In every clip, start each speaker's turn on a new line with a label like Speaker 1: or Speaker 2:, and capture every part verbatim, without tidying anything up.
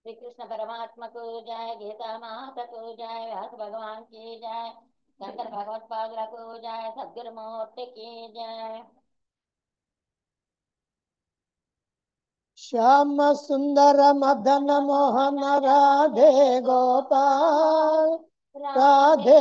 Speaker 1: श्री कृष्ण परमात्मा को जय। गीता माता को जय। व्यास भगवान की जय। शंकर भगवत पादुका को जय। सदगुरु मूर्ति की जय।
Speaker 2: श्याम सुंदर मदन मोहन राधे गोपाल, राधे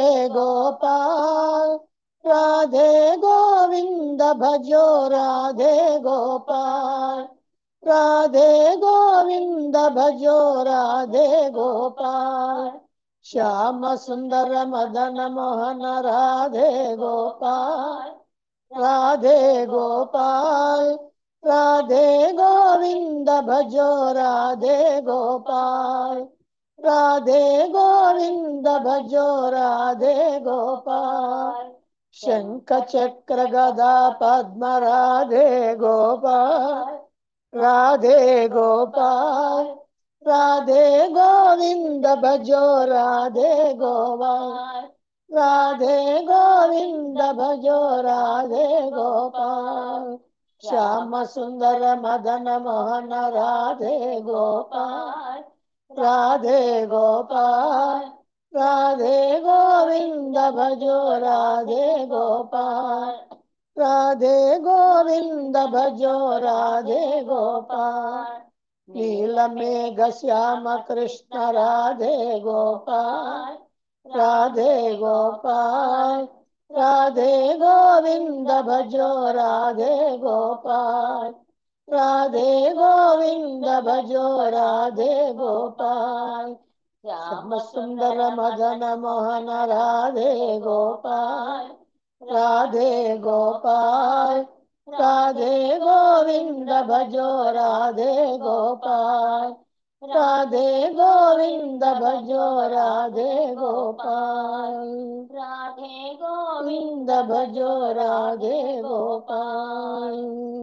Speaker 2: गोपाल, राधे गोविंद भजो राधे गोपाल, राधे गोविंद भजो राधे गोपाल। श्याम सुंदर मदन मोहन राधे गोपाल, राधे गोपाल, राधे गोविंद भजो राधे गोपाल, राधे गोविंद भजो राधे गोपाल। शंख चक्र गदा पद्म राधे गोपाल, राधे गोपाल, राधे गोविंद भजो राधे गोपाल, राधे गोविंद भजो राधे गोपाल। श्याम सुंदर मदन मोहन राधे गोपाल, राधे गोपाल, राधे गोविंद भजो राधे गोपाल, राधे गोविंद भजो राधे गोपाल। नील मेघ श्याम कृष्ण राधे गोपाल, राधे गोपाल, राधे गोविंद भजो राधे गोपाल, राधे गोविंद भजो राधे गोपाल। श्याम सुंदर मदन मोहन राधे गोपाल, राधे गोपाल, राधे गोविंद भजो राधे गोपाल, राधे गोविंद भजो राधे गोपाल,
Speaker 1: राधे गोविंद
Speaker 2: गोविंद भजो राधे गोपाल।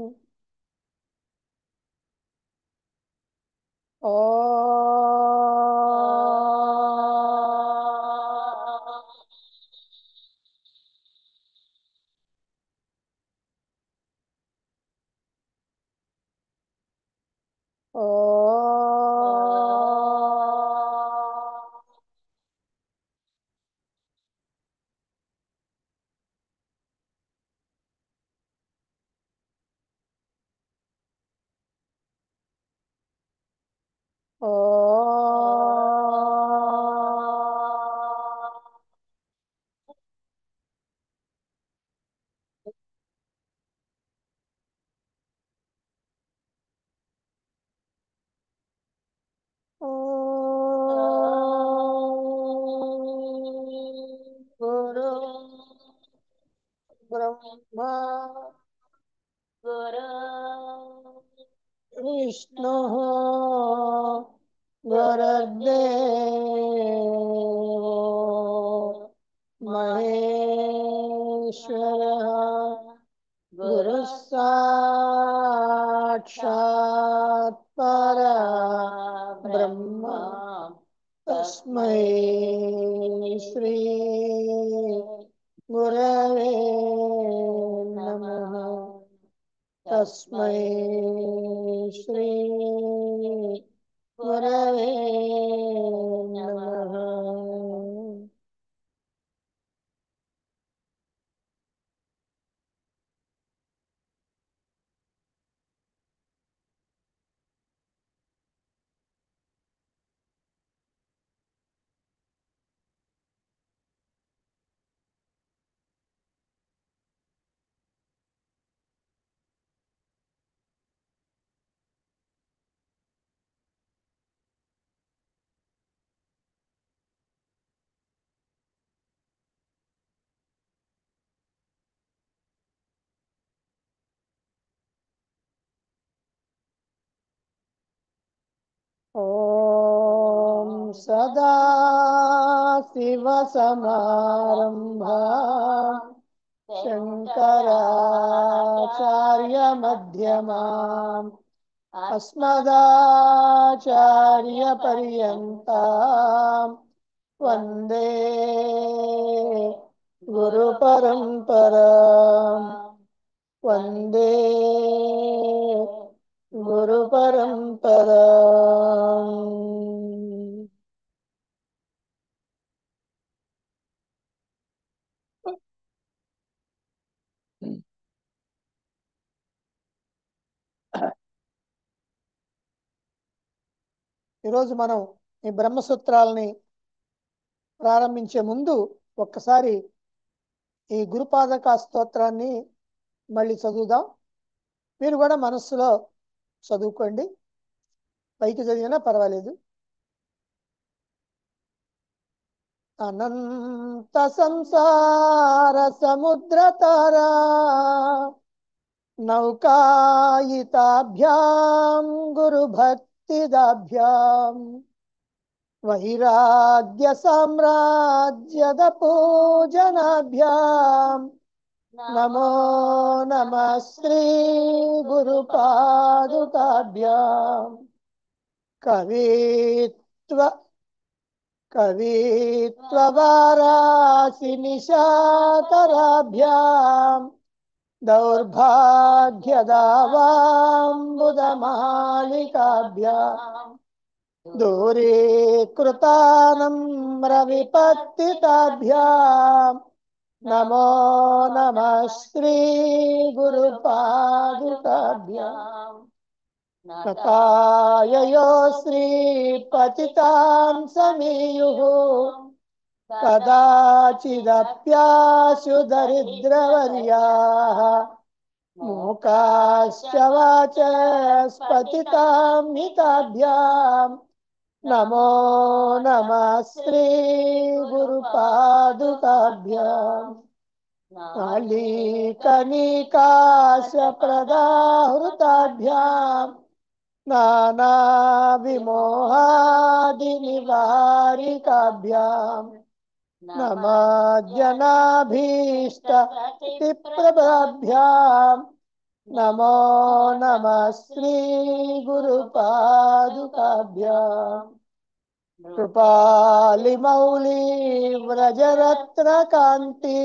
Speaker 2: ओ ओ ओ गुरु ब्रह्मा
Speaker 1: गुरु
Speaker 2: विष्णु गुरुर्देवो महेश्वरः। गुरु साक्षात् परब्रह्म, तस्मै श्री गुरवे नमः। तस्मै श्री गुरवे नमः। ॐ सदा शिवसमारम्भा शङ्कराचार्यमध्यमाम् अस्मदाचार्यपर्यन्ताम् वन्दे गुरुपरम्पराम्, वन्दे गुरुपरम्पराम्। ఈరోజు మనం ఈ బ్రహ్మసూత్రాలని ప్రారంభించే ముందు ఒక్కసారి ఈ గురుపాదక స్తోత్రాన్ని మళ్ళీ చదువుదాం. మీరు కూడా మనస్సులో చదువుకోండి, పైకి చదివినా పర్వాలేదు. అనంత సంసార సముద్రతరా నౌకాయితాభ్యాం గురు భక్తిదాభ్యాం వైరాగ్య సామ్రాజ్యద పూజనాభ్యాం నమో నమః శ్రీ గురు పాదుకాభ్యాం కవిత్వ కవిత్వవారాసి నిశాకరాభ్యాం దౌర్భాగ్యదావాంబుదమాలికాభ్యాం దూరీకృతానమ్రవిపత్తితాభ్యాం నమో నమః శ్రీ గురు పాదుకాభ్యాం నతాయయో శ్రీపతితాం సమీయుః కదాచిదప్యాశు దరిద్రవర్యాః మూకాశ్చ వాచస్పతితాం హితాభ్యాం నమో నమః శ్రీ గురు పాదుకాభ్యాం నాళీకనికాశ ప్రదాహృతాభ్యాం నానా విమోహాది నివారికాభ్యాం నమజ్జనాభీష్ట ప్రభాభ్యాం నమో నమః శ్రీ గురు పాదుకాభ్యాం కృపాలిమౌళి వ్రజరత్నకాంతి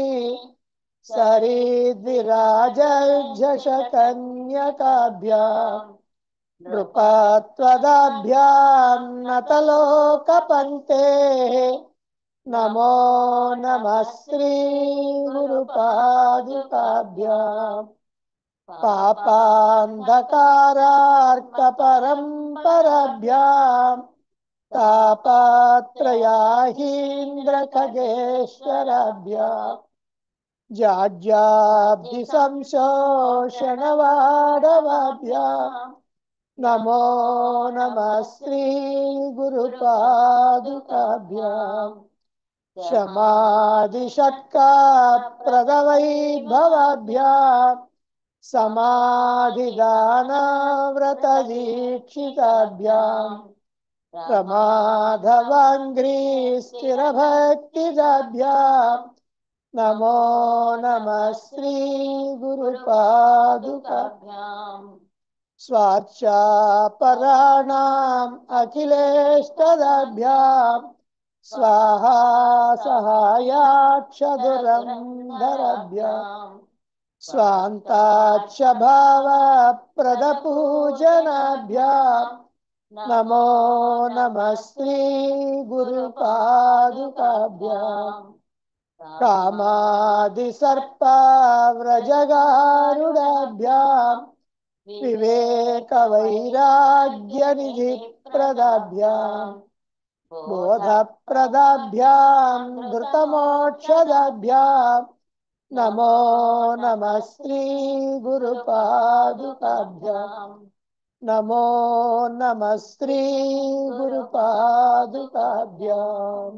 Speaker 2: సరిద్విరాజర్జషకన్యకాభ్యాం నృపత్వదాభ్యాం నతలోకపంతే నమో నమః శ్రీ గురు పాదుకాభ్యాం పాపాంధకారార్కపరంపరాభ్యాం తాపత్రయాహీంద్రఖగేశ్వరాభ్యాం జాడ్యాబ్ధి సంశోషణవాడవాభ్యాం నమో నమః శ్రీ గురు పాదుకాభ్యాం శమాది షట్కా ప్రదవైభవాభ్యాం సమాధిదాన వ్రత దీక్షితాభ్యాం ప్రమాధవాంఘ్రీ స్థిరభక్తిదాభ్యాం నమో నమః శ్రీ గురు పాదుకాభ్యాం స్వార్చాపరాణాం అఖిలేష్టదాభ్యాం స్వాహా సహాయాక్షదురంధరభ్యాం స్వాంతాక్ష భావ ప్రదపూజనాభ్యాం నమో నమః శ్రీ గురు పాదుకాభ్యాం కామాది సర్ప వ్రజగారుడాభ్యాం వివేక వైరాగ్య నిధి ప్రదాభ్యాం బోధ ప్రదాభ్యాం ధృతమోక్షదాభ్యాం నమో నమః శ్రీ గురు పాదుకాభ్యాం నమో నమః శ్రీ గురు పాదుకాభ్యాం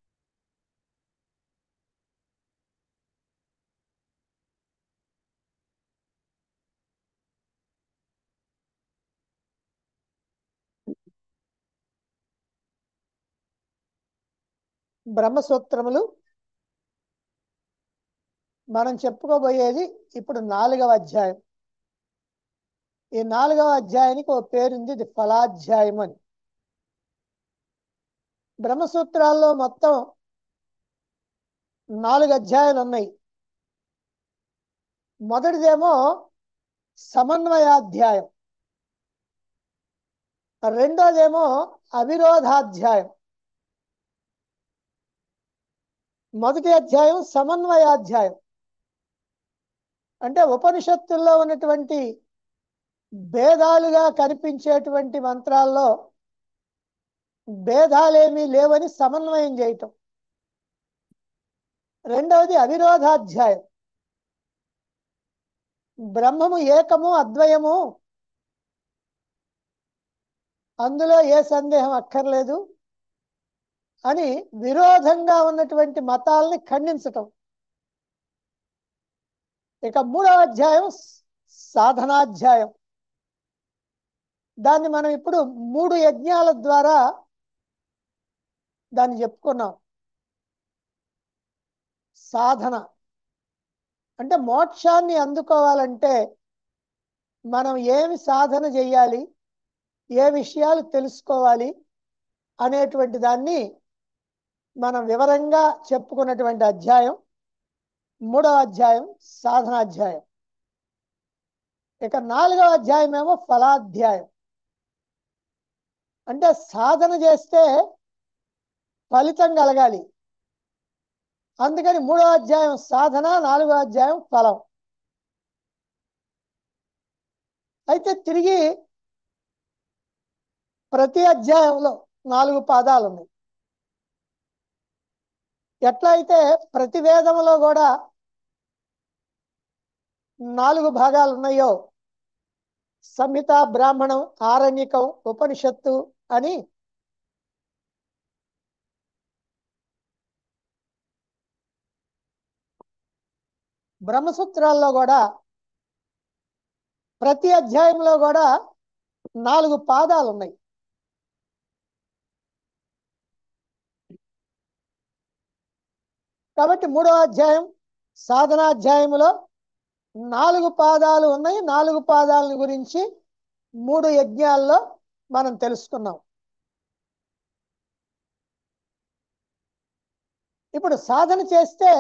Speaker 2: బ్రహ్మసూత్రములు మనం చెప్పుకోబోయేది ఇప్పుడు నాలుగవ అధ్యాయం. ఈ నాలుగవ అధ్యాయానికి ఒక పేరుంది, ఇది ఫలాధ్యాయం అని. బ్రహ్మసూత్రాల్లో మొత్తం నాలుగు అధ్యాయాలు ఉన్నాయి. మొదటిదేమో సమన్వయాధ్యాయం, రెండోదేమో అవిరోధాధ్యాయం. మొదటి అధ్యాయం సమన్వయాధ్యాయం, అంటే ఉపనిషత్తుల్లో ఉన్నటువంటి భేదాలుగా కనిపించేటువంటి మంత్రాల్లో భేదాలేమీ లేవని సమన్వయం చేయటం. రెండవది అవిరోధాధ్యాయం. బ్రహ్మము ఏకము అద్వయము, అందులో ఏ సందేహం అక్కర్లేదు అని విరోధంగా ఉన్నటువంటి మతాలని ఖండించటం. ఇక మూడవ అధ్యాయం సాధనాధ్యాయం. దాన్ని మనం ఇప్పుడు మూడు యజ్ఞాల ద్వారా దాన్ని చెప్పుకున్నాం. సాధన అంటే మోక్షాన్ని అందుకోవాలంటే మనం ఏమి సాధన చేయాలి, ఏ విషయాలు తెలుసుకోవాలి అనేటువంటి దాన్ని మనం వివరంగా చెప్పుకున్నటువంటి అధ్యాయం మూడవ అధ్యాయం సాధనాధ్యాయం. ఇక నాలుగవ అధ్యాయం ఏమో ఫలాధ్యాయం. అంటే సాధన చేస్తే ఫలితం కలగాలి, అందుకని మూడవ అధ్యాయం సాధన, నాలుగో అధ్యాయం ఫలం. అయితే తిరిగి ప్రతి అధ్యాయంలో నాలుగు పాదాలు ఉన్నాయి. ఎట్లా అయితే ప్రతి వేదంలో కూడా నాలుగు భాగాలు ఉన్నాయో, సంహిత, బ్రాహ్మణం, ఆరణ్యకం, ఉపనిషత్తు అని బ్రహ్మసూత్రాల్లో కూడా ప్రతి అధ్యాయంలో కూడా నాలుగు పాదాలు ఉన్నాయి. కాబట్టి మూడవ అధ్యాయం సాధనాధ్యాయములో నాలుగు పాదాలు ఉన్నాయి. నాలుగు పాదాలను గురించి మూడు యజ్ఞాల్లో మనం తెలుసుకున్నాం. ఇప్పుడు సాధన చేస్తే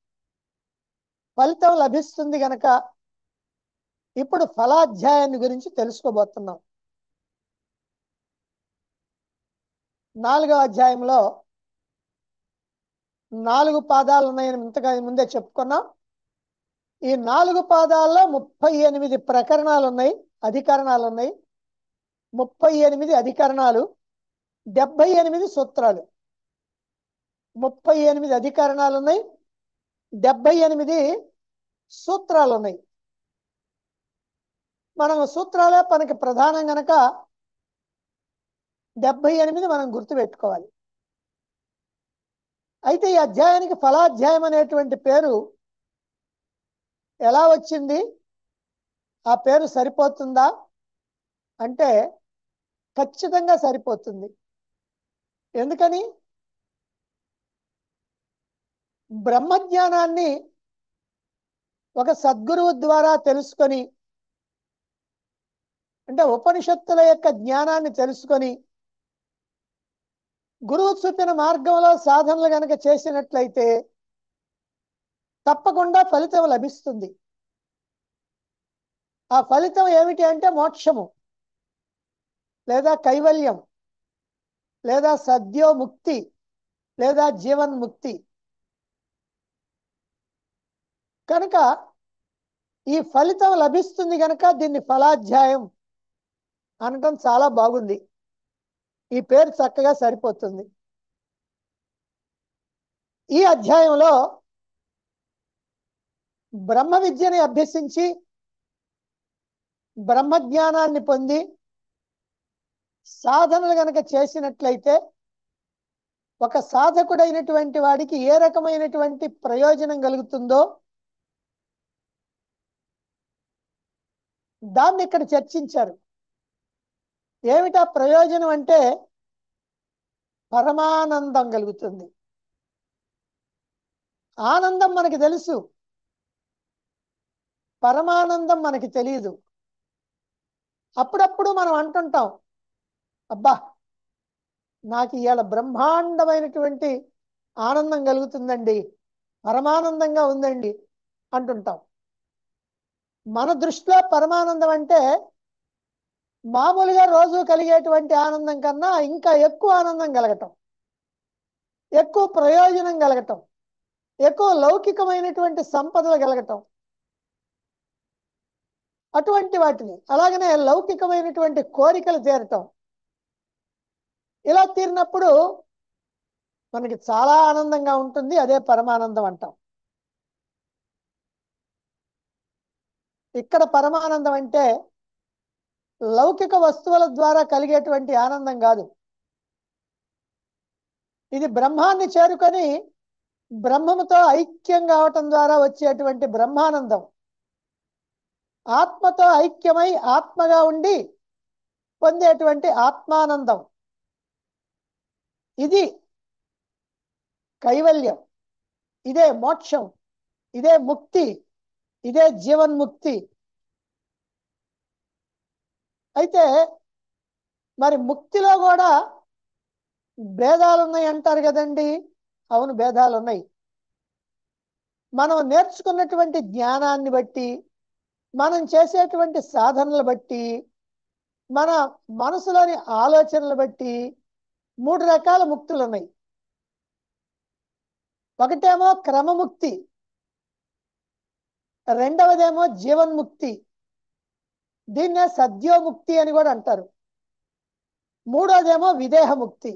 Speaker 2: ఫలితం లభిస్తుంది గనక ఇప్పుడు ఫలాధ్యాయాన్ని గురించి తెలుసుకోబోతున్నాం. నాలుగవ అధ్యాయంలో నాలుగు పాదాలు ఉన్నాయని ఇంతగా ముందే చెప్పుకున్నాం. ఈ నాలుగు పాదాల్లో ముప్పై ఎనిమిది ప్రకరణాలు ఉన్నాయి, అధికరణాలు ఉన్నాయి. ముప్పై ఎనిమిది అధికరణాలు, డెబ్బై ఎనిమిది సూత్రాలు. ముప్పై ఎనిమిది అధికరణాలు ఉన్నాయి, డెబ్బై ఎనిమిది సూత్రాలు ఉన్నాయి. మనం సూత్రాలే మనకి ప్రధానం గనక డెబ్బై ఎనిమిది మనం గుర్తుపెట్టుకోవాలి. అయితే ఈ అధ్యాయానికి ఫలాధ్యాయం అనేటువంటి పేరు ఎలా వచ్చింది, ఆ పేరు సరిపోతుందా అంటే ఖచ్చితంగా సరిపోతుంది. ఎందుకని? బ్రహ్మజ్ఞానాన్ని ఒక సద్గురువు ద్వారా తెలుసుకొని, అంటే ఉపనిషత్తుల యొక్క జ్ఞానాన్ని తెలుసుకొని గురువు చూపిన మార్గంలో సాధనలు గనక చేసినట్లయితే తప్పకుండా ఫలితం లభిస్తుంది. ఆ ఫలితం ఏమిటి అంటే మోక్షము, లేదా కైవల్యం, లేదా సద్యోముక్తి, లేదా జీవన్ముక్తి. కనుక ఈ ఫలితం లభిస్తుంది కనుక దీన్ని ఫలాధ్యాయం అనటం చాలా బాగుంది. ఈ పేరు చక్కగా సరిపోతుంది. ఈ అధ్యాయంలో బ్రహ్మ విద్యని అభ్యసించి బ్రహ్మజ్ఞానాన్ని పొంది సాధనలు గనక చేసినట్లయితే ఒక సాధకుడైనటువంటి వాడికి ఏ రకమైనటువంటి ప్రయోజనం కలుగుతుందో దాన్ని ఇక్కడ చర్చించారు. ఏమిటా ప్రయోజనం అంటే పరమానందం కలుగుతుంది. ఆనందం మనకి తెలుసు, పరమానందం మనకి తెలియదు. అప్పుడప్పుడు మనం అంటుంటాం, అబ్బా నాకు ఇవాళ బ్రహ్మాండమైనటువంటి ఆనందం కలుగుతుందండి, పరమానందంగా ఉందండి అంటుంటాం. మన దృష్టిలో పరమానందం అంటే మామూలుగా రోజు కలిగేటువంటి ఆనందం కన్నా ఇంకా ఎక్కువ ఆనందం కలగటం, ఎక్కువ ప్రయోజనం కలగటం, ఎక్కువ లౌకికమైనటువంటి సంపదలు కలగటం, అటువంటి వాటిని, అలాగనే లౌకికమైనటువంటి కోరికలు తీరటం, ఇలా తీరినప్పుడు మనకి చాలా ఆనందంగా ఉంటుంది. అదే పరమానందం అంటాం. ఇక్కడ పరమానందం అంటే లౌకిక వస్తువుల ద్వారా కలిగేటువంటి ఆనందం కాదు. ఇది బ్రహ్మాన్ని చేరుకొని బ్రహ్మముతో ఐక్యం కావటం ద్వారా వచ్చేటువంటి బ్రహ్మానందం. ఆత్మతో ఐక్యమై ఆత్మగా ఉండి పొందేటువంటి ఆత్మానందం. ఇది కైవల్యం, ఇదే మోక్షం, ఇదే ముక్తి, ఇదే జీవన్ముక్తి. అయితే మరి ముక్తిలో కూడా భేదాలు ఉన్నాయి అంటారు కదండి. అవును, భేదాలు ఉన్నాయి. మనం నేర్చుకున్నటువంటి జ్ఞానాన్ని బట్టి, మనం చేసేటువంటి సాధనలు బట్టి, మన మనసులోని ఆలోచనలు బట్టి మూడు రకాల ముక్తులు ఉన్నాయి. ఒకటేమో క్రమముక్తి, రెండవదేమో జీవన్ముక్తి, దీన్నే సద్యోముక్తి అని కూడా అంటారు. మూడోదేమో విదేహముక్తి.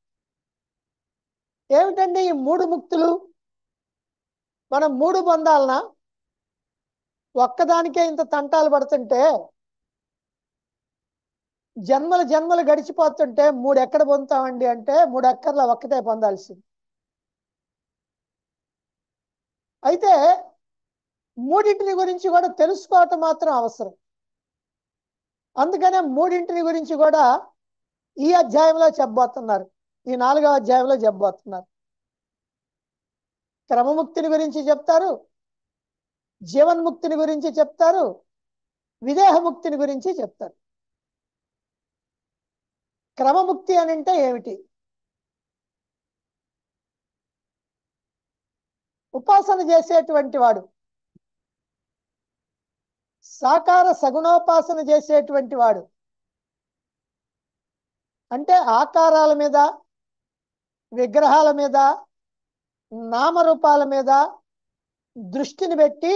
Speaker 2: ఏమిటండి ఈ మూడు ముక్తులు? మనం మూడు పొందాలనా? ఒక్కదానికే ఇంత తంటాలు పడుతుంటే, జన్మలు జన్మలు గడిచిపోతుంటే మూడు ఎక్కడ పొందుతామండి అంటే మూడు ఎక్కర్ల ఒక్కటే పొందాల్సింది. అయితే మూడింటిని గురించి కూడా తెలుసుకోవటం మాత్రం అవసరం. అందుకనే మూడింటిని గురించి కూడా ఈ అధ్యాయంలో చెప్పబోతున్నారు, ఈ నాలుగవ అధ్యాయంలో చెప్పబోతున్నారు. క్రమముక్తిని గురించి చెప్తారు, జీవన్ముక్తిని గురించి చెప్తారు, విదేహముక్తిని గురించి చెప్తారు. క్రమముక్తి అని అంటే ఏమిటి? ఉపాసన చేసేటువంటి వాడు, సాకార సగుణోపాసన చేసేటువంటి వాడు, అంటే ఆకారాల మీద, విగ్రహాల మీద, నామరూపాల మీద దృష్టిని పెట్టి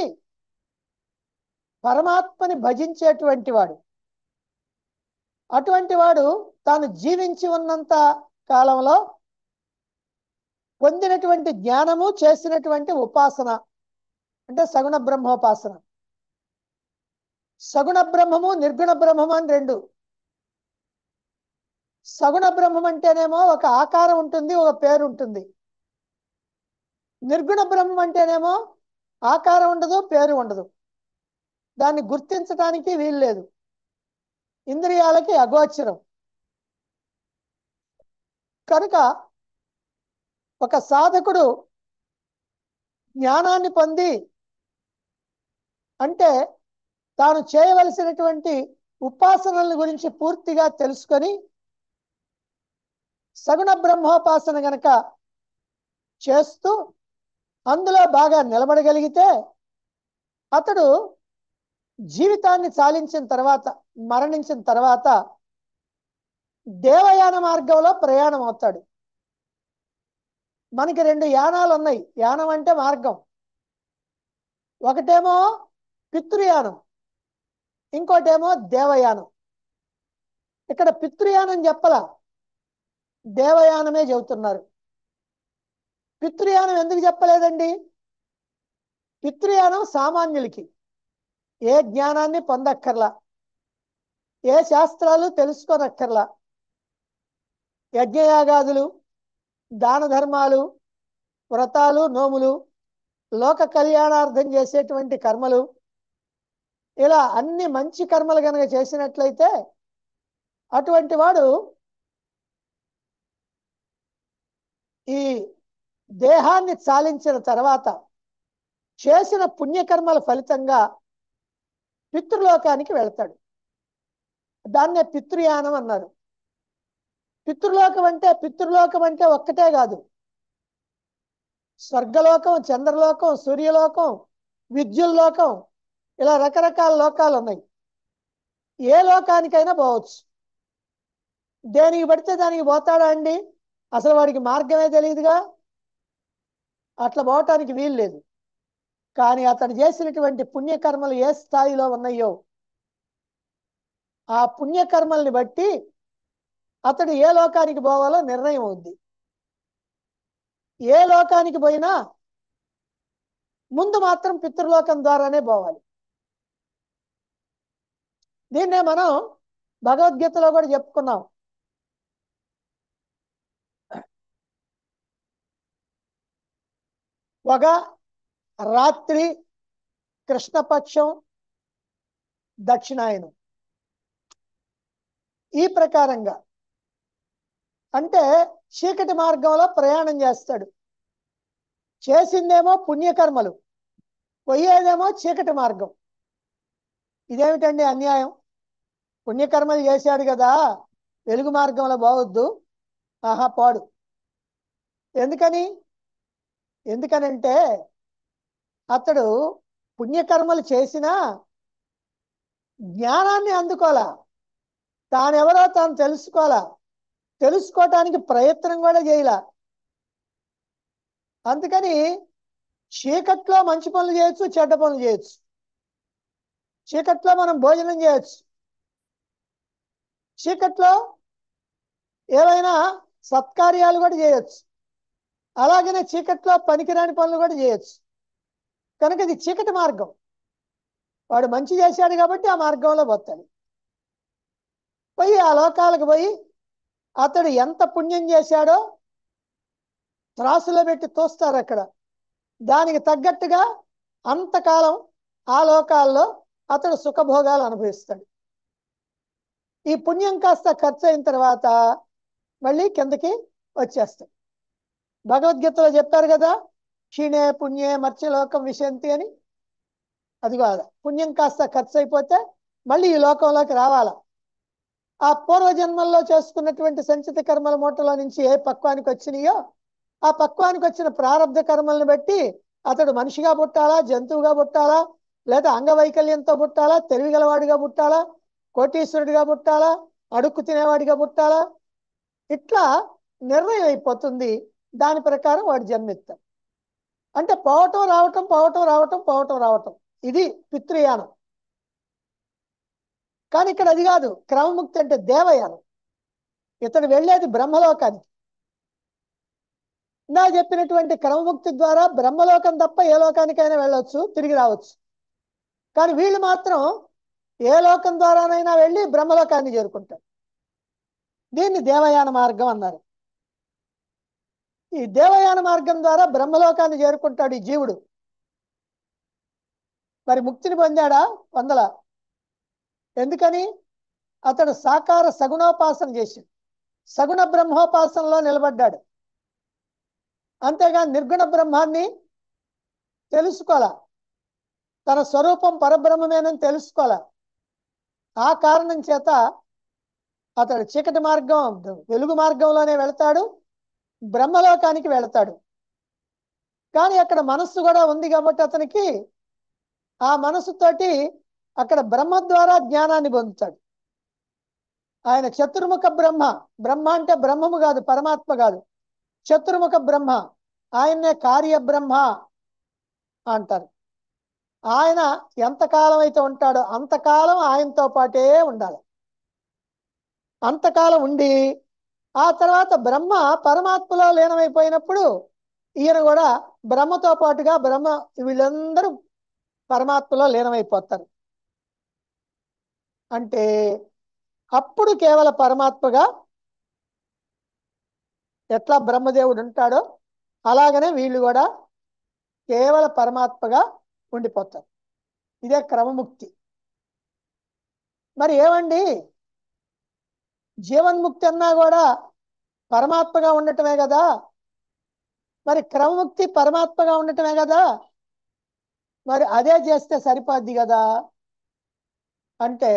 Speaker 2: పరమాత్మని భజించేటువంటి వాడు. అటువంటి వాడు తాను జీవించి ఉన్నంత కాలంలో పొందినటువంటి జ్ఞానము, చేసినటువంటి ఉపాసన అంటే సగుణ బ్రహ్మోపాసన. సగుణ బ్రహ్మము, నిర్గుణ బ్రహ్మము అని రెండు. సగుణ బ్రహ్మం అంటేనేమో ఒక ఆకారం ఉంటుంది, ఒక పేరు ఉంటుంది. నిర్గుణ బ్రహ్మం అంటేనేమో ఆకారం ఉండదు, పేరు ఉండదు, దాన్ని గుర్తించడానికి వీలు లేదు, ఇంద్రియాలకి అగోచరం. కనుక ఒక సాధకుడు జ్ఞానాన్ని పొంది అంటే తాను చేయవలసినటువంటి ఉపాసనల గురించి పూర్తిగా తెలుసుకొని సగుణ బ్రహ్మోపాసన గనక చేస్తూ అందులో బాగా నిలబడగలిగితే అతడు జీవితాన్ని చాలించిన తర్వాత, మరణించిన తర్వాత దేవయాన మార్గంలో ప్రయాణం అవుతాడు. మనకి రెండు యానాలు ఉన్నాయి. యానం అంటే మార్గం. ఒకటేమో పితృయానం, ఇంకోటేమో దేవయానం. ఇక్కడ పితృయానం చెప్పలా, దేవయానమే చెబుతున్నారు. పితృయానం ఎందుకు చెప్పలేదండి? పితృయానం సామాన్యులకి, ఏ జ్ఞానాన్ని పొందక్కర్లా, ఏ శాస్త్రాలు తెలుసుకోనక్కర్లా, యజ్ఞయాగాదులు, దాన ధర్మాలు, వ్రతాలు, నోములు, లోక కళ్యాణార్థం చేసేటువంటి కర్మలు, ఇలా అన్ని మంచి కర్మలు కనుక చేసినట్లయితే అటువంటి వాడు ఈ దేహాన్ని చాలించిన తర్వాత చేసిన పుణ్యకర్మల ఫలితంగా పితృలోకానికి వెళ్తాడు. దాన్నే పితృయానం అన్నారు. పితృలోకం అంటే పితృలోకం అంటే ఒక్కటే కాదు, స్వర్గలోకం, చంద్రలోకం, సూర్యలోకం, విద్యుల్లోకం, ఇలా రకరకాల లోకాలు ఉన్నాయి. ఏ లోకానికైనా పోవచ్చు. దేనికి పడితే దానికి పోతాడా అండి? అసలు వాడికి మార్గమే తెలియదుగా, అట్లా పోవటానికి వీలు లేదు. కానీ అతడు చేసినటువంటి పుణ్యకర్మలు ఏ స్థాయిలో ఉన్నాయో ఆ పుణ్యకర్మల్ని బట్టి అతడు ఏ లోకానికి పోవాలో నిర్ణయం అవుద్ది. ఏ లోకానికి పోయినా ముందు మాత్రం పితృలోకం ద్వారానే పోవాలి. దీన్నే మనం భగవద్గీతలో కూడా చెప్పుకున్నాం. ఒక రాత్రి కృష్ణపక్షం దక్షిణాయనం ఈ ప్రకారంగా, అంటే చీకటి మార్గంలో ప్రయాణం చేస్తాడు. చేసిందేమో పుణ్యకర్మలు, పోయేదేమో చీకటి మార్గం. ఇదేమిటండి అన్యాయం? పుణ్యకర్మలు చేశాడు కదా, వెలుగు మార్గంలో పోవద్దు. ఆహా పోడు. ఎందుకని? ఎందుకనంటే అతడు పుణ్యకర్మలు చేసినా జ్ఞానాన్ని అందుకోవాలా, తానెవరో తాను తెలుసుకోవాలా, తెలుసుకోవటానికి ప్రయత్నం కూడా చేయలా. అందుకని చీకట్లో మంచి పనులు చేయొచ్చు, చెడ్డ పనులు చేయొచ్చు. చీకట్లో మనం భోజనం చేయొచ్చు, చీకట్లో ఏవైనా సత్కార్యాలు కూడా చేయొచ్చు, అలాగనే చీకట్లో పనికిరాని పనులు కూడా చేయొచ్చు. కనుక ఇది చీకటి మార్గం. వాడు మంచి చేశాడు కాబట్టి ఆ మార్గంలో పోతాడు. పోయి ఆ లోకాలకు పోయి అతడు ఎంత పుణ్యం చేశాడో త్రాసులో పెట్టి తోస్తారు. అక్కడ దానికి తగ్గట్టుగా అంతకాలం ఆ లోకాల్లో అతడు సుఖభోగాలు అనుభవిస్తాడు. ఈ పుణ్యం కాస్త ఖర్చు అయిన తర్వాత మళ్ళీ కిందకి వచ్చేస్తాడు. భగవద్గీతలో చెప్పారు కదా, క్షీణే పుణ్యే మత్స్యలోకం విశంతి అని. అది కాదు, పుణ్యం కాస్త ఖర్చు అయిపోతే మళ్ళీ ఈ లోకంలోకి రావాలా. ఆ పూర్వజన్మల్లో చేసుకున్నటువంటి సంచిత కర్మల మూటలో నుంచి ఏ పక్వానికి వచ్చినాయో ఆ పక్వానికి వచ్చిన ప్రారంభ కర్మలను బట్టి అతడు మనిషిగా పుట్టాలా, జంతువుగా పుట్టాలా, లేదా అంగవైకల్యంతో పుట్టాలా, తెలివిగలవాడిగా పుట్టాలా, కోటీశ్వరుడిగా పుట్టాలా, అడుక్కు తినేవాడిగా పుట్టాలా, ఇట్లా నిర్ణయం అయిపోతుంది. దాని ప్రకారం వాడు జన్మిస్తాడు. అంటే పోవటం రావటం, పోవటం రావటం, పోవటం రావటం, ఇది పితృయానం. కానీ ఇక్కడ అది కాదు. క్రమముక్తి అంటే దేవయానం. ఇతడు వెళ్ళేది బ్రహ్మలోకానికి. నా చెప్పినటువంటి క్రమముక్తి ద్వారా బ్రహ్మలోకం తప్ప ఏ లోకానికైనా వెళ్ళొచ్చు, తిరిగి రావచ్చు. కానీ వీళ్ళు మాత్రం ఏ లోకం ద్వారానైనా వెళ్ళి బ్రహ్మలోకాన్ని చేరుకుంటారు. దీన్ని దేవయాన మార్గం అన్నారు. ఈ దేవయాన మార్గం ద్వారా బ్రహ్మలోకాన్ని చేరుకుంటాడు ఈ జీవుడు. మరి ముక్తిని పొందాడా? పొందల. ఎందుకని? అతడు సాకార సగుణోపాసన చేసి సగుణ బ్రహ్మోపాసనలో నిలబడ్డాడు. అంతేగా నిర్గుణ బ్రహ్మాన్ని తెలుసుకోవాలా, తన స్వరూపం పరబ్రహ్మమేనని తెలుసుకోవాలా. ఆ కారణం చేత అతడు చీకటి మార్గం, వెలుగు మార్గంలోనే వెళతాడు, బ్రహ్మలోకానికి వెళతాడు. కానీ అక్కడ మనస్సు కూడా ఉంది కాబట్టి అతనికి ఆ మనస్సుతోటి అక్కడ బ్రహ్మ ద్వారా జ్ఞానాన్ని పొందుతాడు. ఆయన చతుర్ముఖ బ్రహ్మ. బ్రహ్మ అంటే బ్రహ్మము కాదు, పరమాత్మ కాదు, చతుర్ముఖ బ్రహ్మ. ఆయన్నే కార్యబ్రహ్మ అంటారు. ఆయన ఎంతకాలం అయితే ఉంటాడో అంతకాలం ఆయనతో పాటే ఉండాలి. అంతకాలం ఉండి ఆ తర్వాత బ్రహ్మ పరమాత్మలో లీనమైపోయినప్పుడు ఈయన కూడా బ్రహ్మతో పాటుగా బ్రహ్మ వీళ్ళందరూ పరమాత్మలో లీనమైపోతారు. అంటే అప్పుడు కేవల పరమాత్మగా ఎట్లా బ్రహ్మదేవుడు ఉంటాడో అలాగనే వీళ్ళు కూడా కేవల పరమాత్మగా ఉండిపోతారు. ఇదే క్రమముక్తి. మరి ఏమండి, జీవన్ముక్తి అన్నా కూడా పరమాత్మగా ఉండటమే కదా, మరి క్రమముక్తి పరమాత్మగా ఉండటమే కదా, మరి అదే చేస్తే సరిపోద్ది కదా అంటే,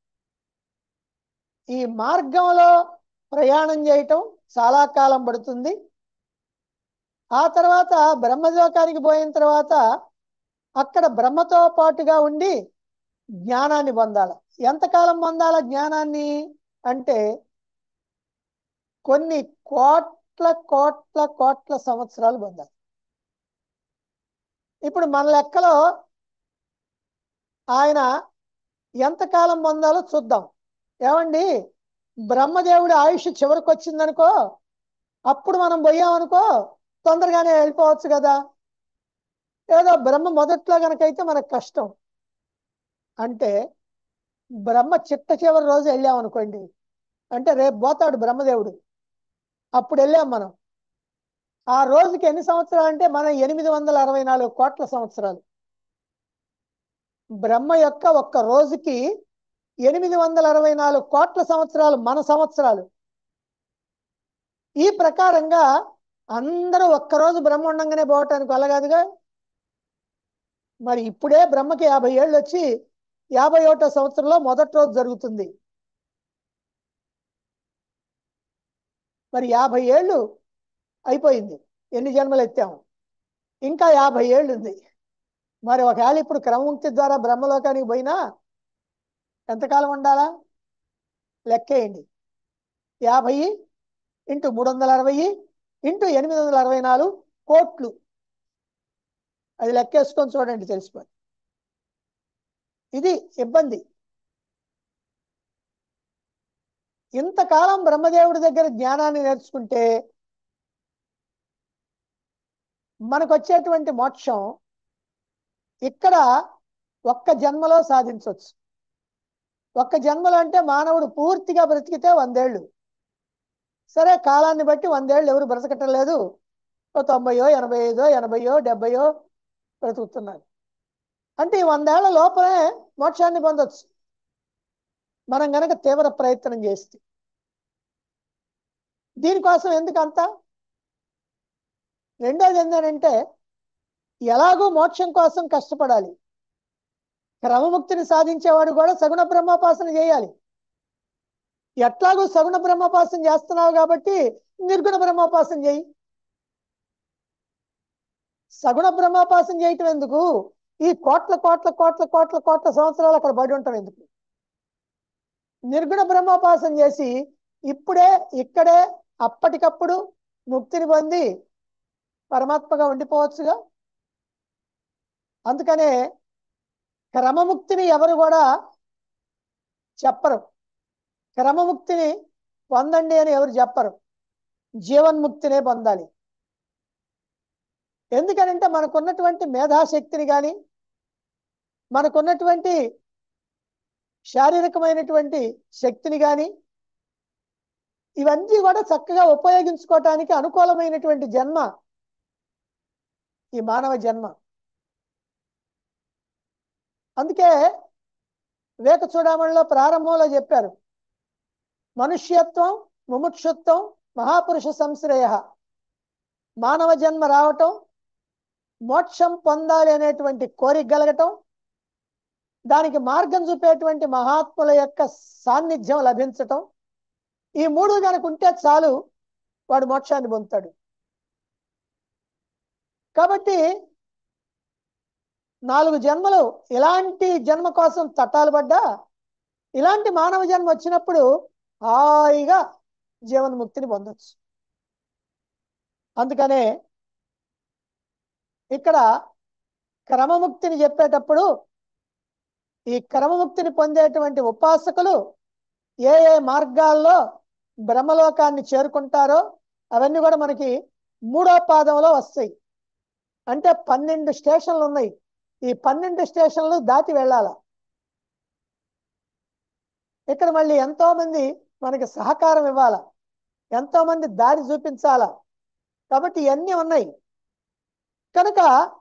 Speaker 2: ఈ మార్గంలో ప్రయాణం చేయటం చాలా కాలం పడుతుంది. ఆ తర్వాత బ్రహ్మలోకానికి పోయిన తర్వాత అక్కడ బ్రహ్మతో పాటుగా ఉండి జ్ఞానాన్ని పొందాలి. ఎంతకాలం పొందాల జ్ఞానాన్ని అంటే కొన్ని కోట్ల కోట్ల కోట్ల సంవత్సరాలు పొందాలి. ఇప్పుడు మన లెక్కలో ఆయన ఎంతకాలం పొందాలో చూద్దాం. ఏమండి, బ్రహ్మదేవుడి ఆయుష్ చివరికి వచ్చిందనుకో, అప్పుడు మనం పోయామనుకో తొందరగానే వెళ్ళిపోవచ్చు కదా. ఏదో బ్రహ్మ మొదట్లో కనుకైతే మనకు కష్టం. అంటే బ్రహ్మ చిట్ట చివరి రోజు వెళ్ళామనుకోండి, అంటే రేపు పోతాడు బ్రహ్మదేవుడు, అప్పుడు వెళ్ళాం మనం. ఆ రోజుకి ఎన్ని సంవత్సరాలు అంటే మనం ఎనిమిది వందల అరవై నాలుగు కోట్ల సంవత్సరాలు. బ్రహ్మ యొక్క ఒక్క రోజుకి ఎనిమిది వందల అరవై నాలుగు కోట్ల సంవత్సరాలు మన సంవత్సరాలు. ఈ ప్రకారంగా అందరూ ఒక్కరోజు బ్రహ్మ ఉండంగానే పోవటానికి వెళ్ళగాదుగా. మరి ఇప్పుడే బ్రహ్మకి యాభై ఏళ్ళు వచ్చి యాభై ఒకటో సంవత్సరంలో మొదటి రోజు జరుగుతుంది. మరి యాభై ఏళ్ళు అయిపోయింది, ఎన్ని జన్మలు ఎత్తాము, ఇంకా యాభై ఏళ్ళు ఉంది. మరి ఒకవేళ ఇప్పుడు క్రమముక్తి ద్వారా బ్రహ్మలోకానికి పోయినా ఎంతకాలం ఉండాలా లెక్కేయండి. యాభై ఇంటూ మూడు వందల అరవై ఇంటూ ఎనిమిది వందల అరవై నాలుగు కోట్లు. అది లెక్కేసుకొని చూడండి, తెలిసిపోయి. ఇది ఇబ్బంది. ఇంతకాలం బ్రహ్మదేవుడి దగ్గర జ్ఞానాన్ని నేర్చుకుంటే మనకు వచ్చేటువంటి మోక్షం ఇక్కడ ఒక్క జన్మలో సాధించవచ్చు. ఒక్క జన్మలో అంటే మానవుడు పూర్తిగా బ్రతికితే వందేళ్ళు. సరే, కాలాన్ని బట్టి వందేళ్ళు ఎవరు బ్రతకటం లేదు, తొంభయో ఎనభై ఐదో ఎనభయో డెబ్బయో బ్రతుకుతున్నారు. అంటే ఈ వందేళ్ల లోపలే మోక్షాన్ని పొందొచ్చు మనం గనక తీవ్ర ప్రయత్నం చేస్తే. దీనికోసం ఎందుకంత? రెండోది ఏంటంటే, ఎలాగూ మోక్షం కోసం కష్టపడాలి. క్రమముక్తిని సాధించేవాడు కూడా సగుణ బ్రహ్మోపాసన చేయాలి. ఎట్లాగూ సగుణ బ్రహ్మోపాసన చేస్తున్నావు కాబట్టి నిర్గుణ బ్రహ్మోపాసన చేయి. సగుణ బ్రహ్మోపాసన చేయటం ఎందుకు? ఈ కోట్ల కోట్ల కోట్ల కోట్ల కోట్ల సంవత్సరాలు అక్కడ పడి ఉంటాం ఎందుకు? నిర్గుణ బ్రహ్మోపాసన చేసి ఇప్పుడే ఇక్కడే అప్పటికప్పుడు ముక్తిని పొంది పరమాత్మగా ఉండిపోవచ్చుగా. అందుకనే క్రమముక్తిని ఎవరు కూడా చెప్పరు. క్రమముక్తిని పొందండి అని ఎవరు చెప్పరు, జీవన్ముక్తినే పొందాలి. ఎందుకనంటే మనకున్నటువంటి మేధాశక్తిని కానీ మనకున్నటువంటి శారీరకమైనటువంటి శక్తిని కానీ ఇవన్నీ కూడా చక్కగా ఉపయోగించుకోవటానికి అనుకూలమైనటువంటి జన్మ ఈ మానవ జన్మ. అందుకే వివేక చూడమణిలో ప్రారంభంలో చెప్పారు, మనుష్యత్వం ముముక్షుత్వం మహాపురుష సంశ్రయ. మానవ జన్మ రావటం, మోక్షం పొందాలి అనేటువంటి కోరిక కలగటం, దానికి మార్గం చూపేటువంటి మహాత్ముల యొక్క సాన్నిధ్యం లభించటం, ఈ మూడు కనుక ఉంటే చాలు వాడు మోక్షాన్ని పొందుతాడు. కాబట్టి నాలుగు జన్మలు ఇలాంటి జన్మ కోసం తట్టాలు పడ్డా ఇలాంటి మానవ జన్మ వచ్చినప్పుడు హాయిగా జీవన్ముక్తిని పొందొచ్చు. అందుకనే ఇక్కడ క్రమముక్తిని చెప్పేటప్పుడు ఈ క్రమముక్తిని పొందేటువంటి ఉపాసకులు ఏ ఏ మార్గాల్లో బ్రహ్మలోకాన్ని చేరుకుంటారో అవన్నీ కూడా మనకి మూడో పాదంలో వస్తాయి. అంటే పన్నెండు స్టేషన్లు ఉన్నాయి. ఈ పన్నెండు స్టేషన్లు దాటి వెళ్ళాల. ఇక్కడ మళ్ళీ ఎంతో మంది మనకి సహకారం ఇవ్వాల, ఎంతో మంది దారి చూపించాల. కాబట్టి ఇవన్నీ ఉన్నాయి. కనుక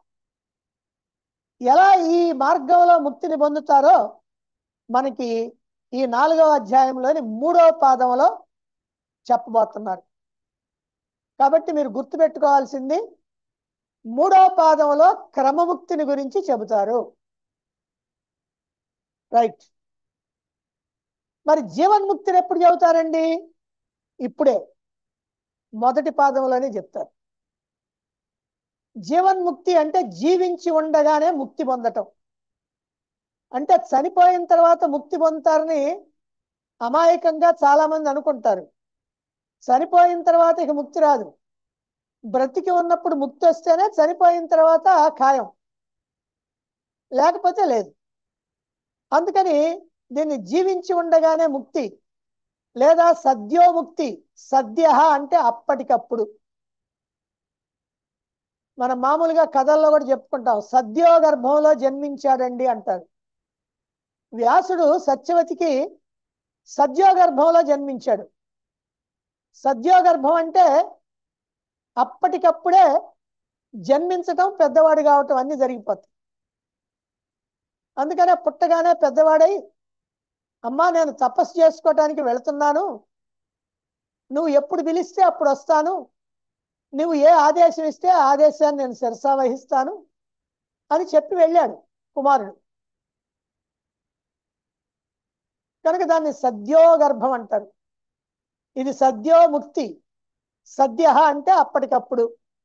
Speaker 2: ఎలా ఈ మార్గంలో ముక్తిని పొందుతారో మనకి ఈ నాలుగవ అధ్యాయంలోని మూడవ పాదంలో చెప్పబోతున్నారు. కాబట్టి మీరు గుర్తుపెట్టుకోవాల్సింది, మూడవ పాదంలో క్రమముక్తిని గురించి చెబుతారు. రైట్. మరి జీవన్ముక్తిని ఎప్పుడు చెబుతారండి? ఇప్పుడే మొదటి పాదంలోనే చెప్తారు. జీవన్ముక్తి అంటే జీవించి ఉండగానే ముక్తి పొందటం. అంటే చనిపోయిన తర్వాత ముక్తి పొందుతారని అమాయకంగా చాలా మంది అనుకుంటారు. చనిపోయిన తర్వాత ఇక ముక్తి రాదు. బ్రతికి ఉన్నప్పుడు ముక్తి వస్తేనే చనిపోయిన తర్వాత ఖాయం, లేకపోతే లేదు. అందుకని దీన్ని జీవించి ఉండగానే ముక్తి లేదా సద్యోముక్తి. సద్య అంటే అప్పటికప్పుడు. మనం మామూలుగా కథల్లో కూడా చెప్పుకుంటాం, సద్యో గర్భంలో జన్మించాడండి అంటారు. వ్యాసుడు సత్యవతికి సద్యో గర్భంలో జన్మించాడు. సద్యో గర్భం అంటే అప్పటికప్పుడే జన్మించటం, పెద్దవాడు కావటం అన్ని జరిగిపోతాయి. అందుకనే పుట్టగానే పెద్దవాడై, అమ్మా నేను తపస్సు చేసుకోవటానికి వెళుతున్నాను, నువ్వు ఎప్పుడు పిలిస్తే అప్పుడు వస్తాను, నువ్వు ఏ ఆదేశం ఇస్తే ఆ ఆదేశాన్ని నేను శిరసా వహిస్తాను అని చెప్పి వెళ్ళాడు కుమారుడు. కనుక దాన్ని సద్యో గర్భం అంటారు. ఇది సద్యో ముక్తి. సద్య అంటే అప్పటికప్పుడు.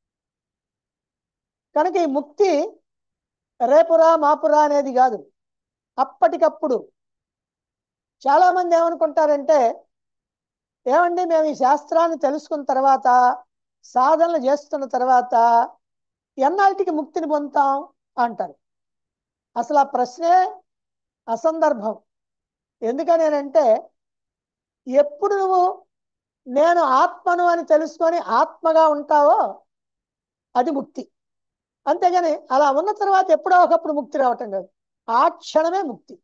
Speaker 2: కనుక ఈ ముక్తి రేపురా మాపురా అనేది కాదు, అప్పటికప్పుడు. చాలా మంది ఏమనుకుంటారంటే, ఏమండి మేము ఈ శాస్త్రాన్ని తెలుసుకున్న తర్వాత, సాధనలు చేస్తున్న తర్వాత ఎన్నాళ్ళకి ముక్తిని పొందుతాం అంటారు. అసలు ఆ ప్రశ్నే అసందర్భం. ఎందుకనేనంటే, ఎప్పుడు నువ్వు నేను ఆత్మను అని తెలుసుకొని ఆత్మగా ఉంటావో అది ముక్తి. అంతేగాని అలా ఉన్న తర్వాత ఎప్పుడో ఒకప్పుడు ముక్తి రావటం కాదు, ఆ క్షణమే ముక్తి.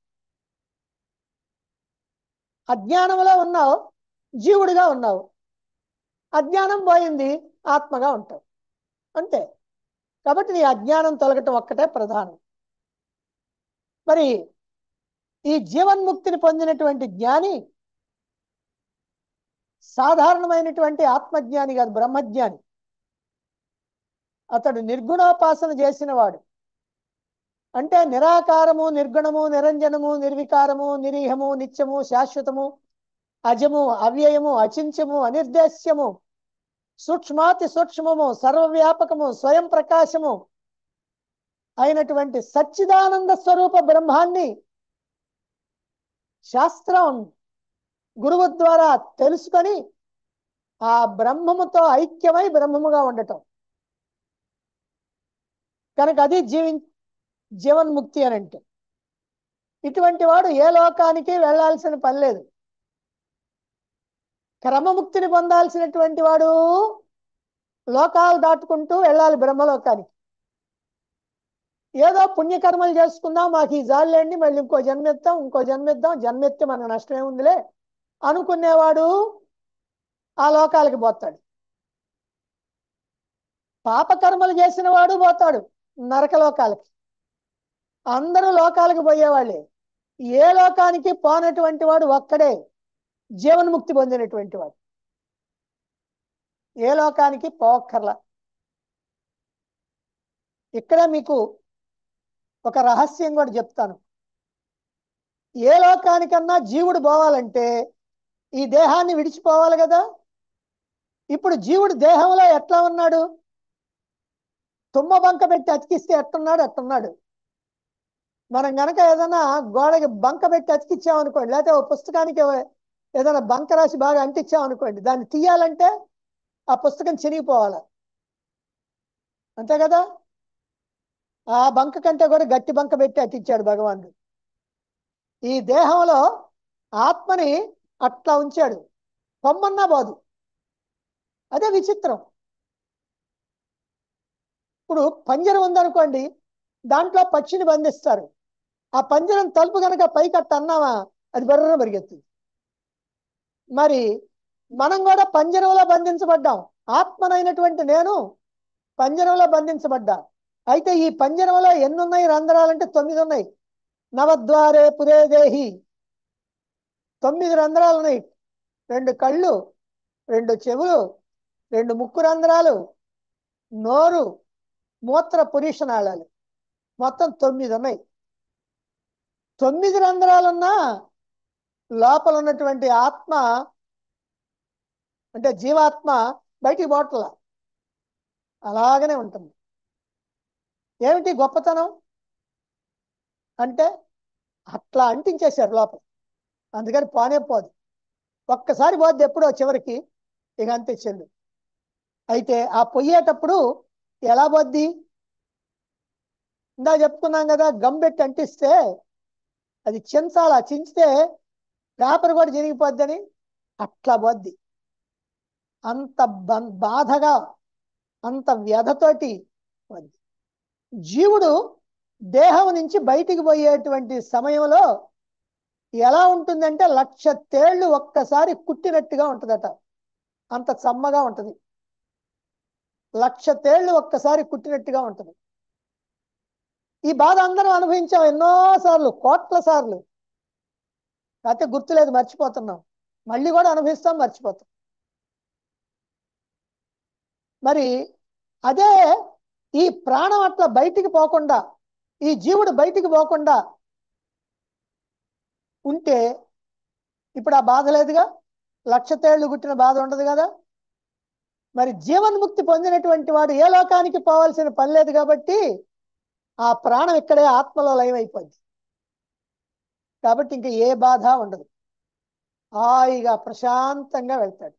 Speaker 2: అజ్ఞానంలో ఉన్నావు, జీవుడిగా ఉన్నావు, అజ్ఞానం పోయింది, ఆత్మగా ఉంటావు, అంతే. కాబట్టి నీ అజ్ఞానం తొలగటం ఒక్కటే ప్రధానం. మరి ఈ జీవన్ముక్తిని పొందినటువంటి జ్ఞాని సాధారణమైనటువంటి ఆత్మజ్ఞాని కాదు, బ్రహ్మజ్ఞాని. అతడు నిర్గుణోపాసన చేసిన వాడు. అంటే నిరాకారము, నిర్గుణము, నిరంజనము, నిర్వికారము, నిరీహము, నిత్యము, శాశ్వతము, అజము, అవ్యయము, అచించము, అనిర్దేశ్యము, సూక్ష్మాతి సూక్ష్మము, సర్వవ్యాపకము, స్వయం ప్రకాశము అయినటువంటి సచ్చిదానంద స్వరూప బ్రహ్మాన్ని శాస్త్రం గురువు ద్వారా తెలుసుకొని ఆ బ్రహ్మముతో ఐక్యమై బ్రహ్మముగా ఉండటం. కనుక అది జీవి జీవన్ముక్తి అని అంటే. ఇటువంటి వాడు ఏ లోకానికి వెళ్ళాల్సిన పని లేదు. క్రమముక్తిని పొందాల్సినటువంటి వాడు లోకాలు దాటుకుంటూ వెళ్ళాలి బ్రహ్మలోకానికి. ఏదో పుణ్యకర్మలు చేసుకుందాం, మాకు ఈ జాలేండి, మళ్ళీ ఇంకో జన్మెత్తాం, ఇంకో జన్మెత్తాం, జన్మెత్తి మన నష్టమే ఉందిలే అనుకునేవాడు ఆ లోకాలకి పోతాడు. పాపకర్మలు చేసిన వాడు పోతాడు నరకలోకాలకి. అందరూ లోకాలకు పోయేవాళ్ళే. ఏ లోకానికి పోనటువంటి వాడు ఒక్కడే జీవన్ముక్తి పొందినటువంటి వాడు. ఏ లోకానికి పోక్కర్లా. ఇక్కడ మీకు ఒక రహస్యం కూడా చెప్తాను. ఏ లోకానికన్నా జీవుడు పోవాలంటే ఈ దేహాన్ని విడిచిపోవాలి కదా. ఇప్పుడు జీవుడు దేహంలో ఎట్లా ఉన్నాడు? తుమ్మ బంక పెట్టి అతికిస్తే ఎట్టున్నాడు అట్టున్నాడు. మనం గనక ఏదైనా గోడకి బంక పెట్టి అతికిచ్చామనుకోండి, లేకపోతే ఒక పుస్తకానికి ఏదైనా బంక రాసి బాగా అంటించామనుకోండి, దాన్ని తీయాలంటే ఆ పుస్తకం చినిగిపోవాలి, అంతే కదా. ఆ బంక కంటే కూడా గట్టి బంక పెట్టి అతికించాడు భగవానుడు. ఈ దేహంలో ఆత్మని అట్లా ఉంచాడు, పొమ్మన్నా పోదు. అదే విచిత్రం. ఇప్పుడు పంజరం ఉందనుకోండి, దాంట్లో పక్షిని బంధిస్తారు. ఆ పంజరం తలుపు కనుక పైకట్ట అన్నావా, అది బర్ర పరిగెత్తుంది. మరి మనం కూడా పంజరంలో బంధించబడ్డాం. ఆత్మనైనటువంటి నేను పంజరంలో బంధించబడ్డా. అయితే ఈ పంజరంలో ఎన్ని ఉన్నాయి రంధ్రాలంటే తొమ్మిది ఉన్నాయి. నవద్వారే పురే దేహి, తొమ్మిది రంధ్రాలు ఉన్నాయి. రెండు కళ్ళు, రెండు చెవులు, రెండు ముక్కు రంధ్రాలు, నోరు, మూత్ర పురీషనాళాలు, మొత్తం తొమ్మిది ఉన్నాయి. తొమ్మిది రంధ్రాలున్నా లోపల ఉన్నటువంటి ఆత్మ అంటే జీవాత్మ బయటికి పోట్ల అలాగనే ఉంటుంది. ఏమిటి గొప్పతనం అంటే అట్లా అంటించేశారు లోపల, అందుకని పోనే పోదు. ఒక్కసారి పోద్ది ఎప్పుడో చివరికి, ఇక అంతే చెల్లు. అయితే ఆ పొయ్యేటప్పుడు ఎలా పోద్ది? ఇందా చెప్పుకున్నాం కదా, గమ్ పెట్టి అంటిస్తే అది చించాల, చించితే పేపర్ కూడా చిరిగిపోద్దని. అట్లా పోద్ది. అంత బం- బాధగా అంత వ్యధతోటి పోద్ది. జీవుడు దేహం నుంచి బయటికి పోయేటువంటి సమయంలో ఎలా ఉంటుందంటే లక్ష తేళ్లు ఒక్కసారి కుట్టినట్టుగా ఉంటుందట. అంత సమ్మగా ఉంటుంది. లక్ష తేళ్లు ఒక్కసారి కుట్టినట్టుగా ఉంటుంది. ఈ బాధ అందరం అనుభవించాం ఎన్నో సార్లు, కోట్ల సార్లు. అయితే గుర్తులేదు, మర్చిపోతున్నాం. మళ్ళీ కూడా అనుభవిస్తాం, మర్చిపోతాం. మరి అదే ఈ ప్రాణం అట్లా బయటికి పోకుండా, ఈ జీవుడు బయటికి పోకుండా ఉంటే ఇప్పుడు ఆ బాధ లేదుగా, లక్ష తేళ్లు గుట్టిన బాధ ఉండదు కదా. మరి జీవన్ముక్తి పొందినటువంటి వాడు ఏ లోకానికి పోవాల్సిన పని లేదు కాబట్టి ఆ ప్రాణం ఇక్కడే ఆత్మలో లయమైపోద్ది. కాబట్టి ఇంకా ఏ బాధ ఉండదు, హాయిగా ప్రశాంతంగా వెళ్తాడు.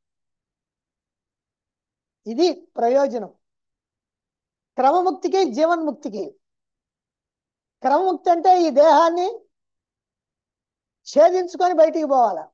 Speaker 2: ఇది ప్రయోజనం క్రమముక్తికి జీవన్ముక్తికి. క్రమముక్తి అంటే ఈ దేహాన్ని ఛేదించుకొని బయటికి పోవాలా.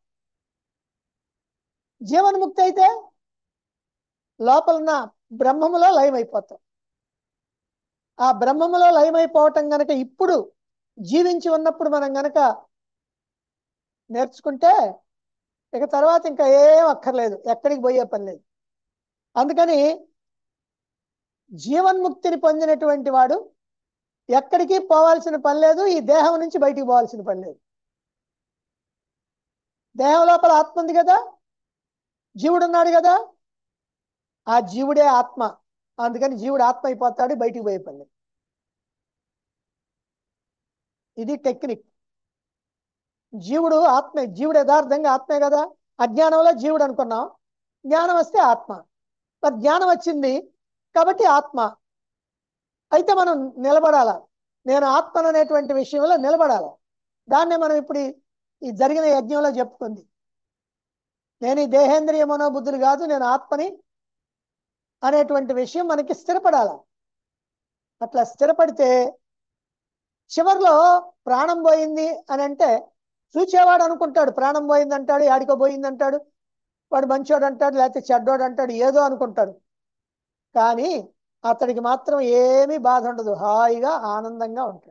Speaker 2: జీవన్ముక్తి అయితే లోపలున్న బ్రహ్మములో లయమైపోతాం. ఆ బ్రహ్మములో లయమైపోవటం గనక ఇప్పుడు జీవించి ఉన్నప్పుడు మనం గనక నేర్చుకుంటే ఇక తర్వాత ఇంకా ఏం అక్కర్లేదు, ఎక్కడికి పోయే పని లేదు. అందుకని జీవన్ముక్తిని పొందినటువంటి వాడు ఎక్కడికి పోవాల్సిన పని లేదు, ఈ దేహం నుంచి బయటికి పోవాల్సిన పని లేదు. దేహం లోపల ఆత్మ ఉంది కదా, జీవుడు ఉన్నాడు కదా, ఆ జీవుడే ఆత్మ. అందుకని జీవుడు ఆత్మ అయిపోతాడు, బయటికి పోయే పని లేదు. ఇది టెక్నిక్. జీవుడు ఆత్మే, జీవుడు యథార్థంగా ఆత్మే కదా. అజ్ఞానంలో జీవుడు అనుకున్నాం, జ్ఞానం వస్తే ఆత్మ. మరి జ్ఞానం వచ్చింది కాబట్టి ఆత్మ అయితే మనం నిలబడాల. నేను ఆత్మను అనేటువంటి విషయంలో నిలబడాల. దాన్నే మనం ఇప్పుడు ఈ జరిగిన యజ్ఞంలో చెప్పుకుంది. నేను ఈ దేహేంద్రియ మనోబుద్ధులు కాదు, నేను ఆత్మని అనేటువంటి విషయం మనకి స్థిరపడాల. అట్లా స్థిరపడితే చివరిలో ప్రాణం పోయింది అని అంటే చూచేవాడు అనుకుంటాడు ప్రాణం పోయింది అంటాడు, యాడికో పోయింది అంటాడు, వాడు మంచోడు అంటాడు, లేకపోతే చెడ్డోడు అంటాడు, ఏదో అనుకుంటాడు. కానీ అతడికి మాత్రం ఏమీ బాధ ఉండదు, హాయిగా ఆనందంగా ఉంటాడు.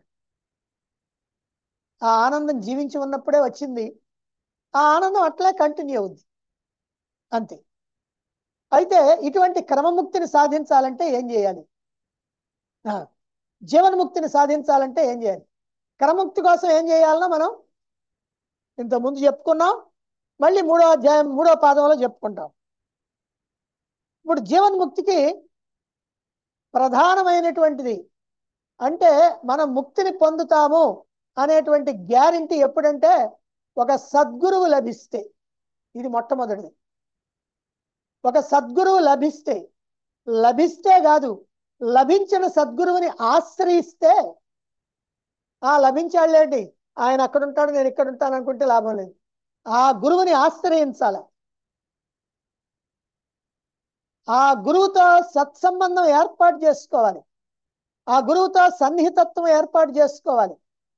Speaker 2: ఆ ఆనందం జీవించి ఉన్నప్పుడే వచ్చింది, ఆ ఆనందం అట్లే కంటిన్యూ అవుద్ది, అంతే. అయితే ఇటువంటి క్రమముక్తిని సాధించాలంటే ఏం చేయాలి? జీవన్ముక్తిని సాధించాలంటే ఏం చేయాలి? క్రమముక్తి కోసం ఏం చేయాలన్నా మనం ఇంతకుముందు చెప్పుకున్నాం, మళ్ళీ మూడో అధ్యాయం మూడో పాదంలో చెప్పుకుంటాం. ఇప్పుడు జీవన్ముక్తికి ప్రధానమైనటువంటిది అంటే మనం ముక్తిని పొందుతాము అనేటువంటి గ్యారంటీ ఎప్పుడంటే ఒక సద్గురువు లభిస్తే. ఇది మొట్టమొదటిది. ఒక సద్గురువు లభిస్తే, లభిస్తే కాదు లభించిన సద్గురువుని ఆశ్రయిస్తే. ఆ లభించాళ్ళేంటి, ఆయన అక్కడ ఉంటాడు నేను ఇక్కడ ఉంటాను అనుకుంటే లాభం లేదు. ఆ గురువుని ఆశ్రయించాల. ఆ గురువుతో సత్సంబంధం ఏర్పాటు చేసుకోవాలి, ఆ గురువుతో సన్నిహితత్వం ఏర్పాటు చేసుకోవాలి.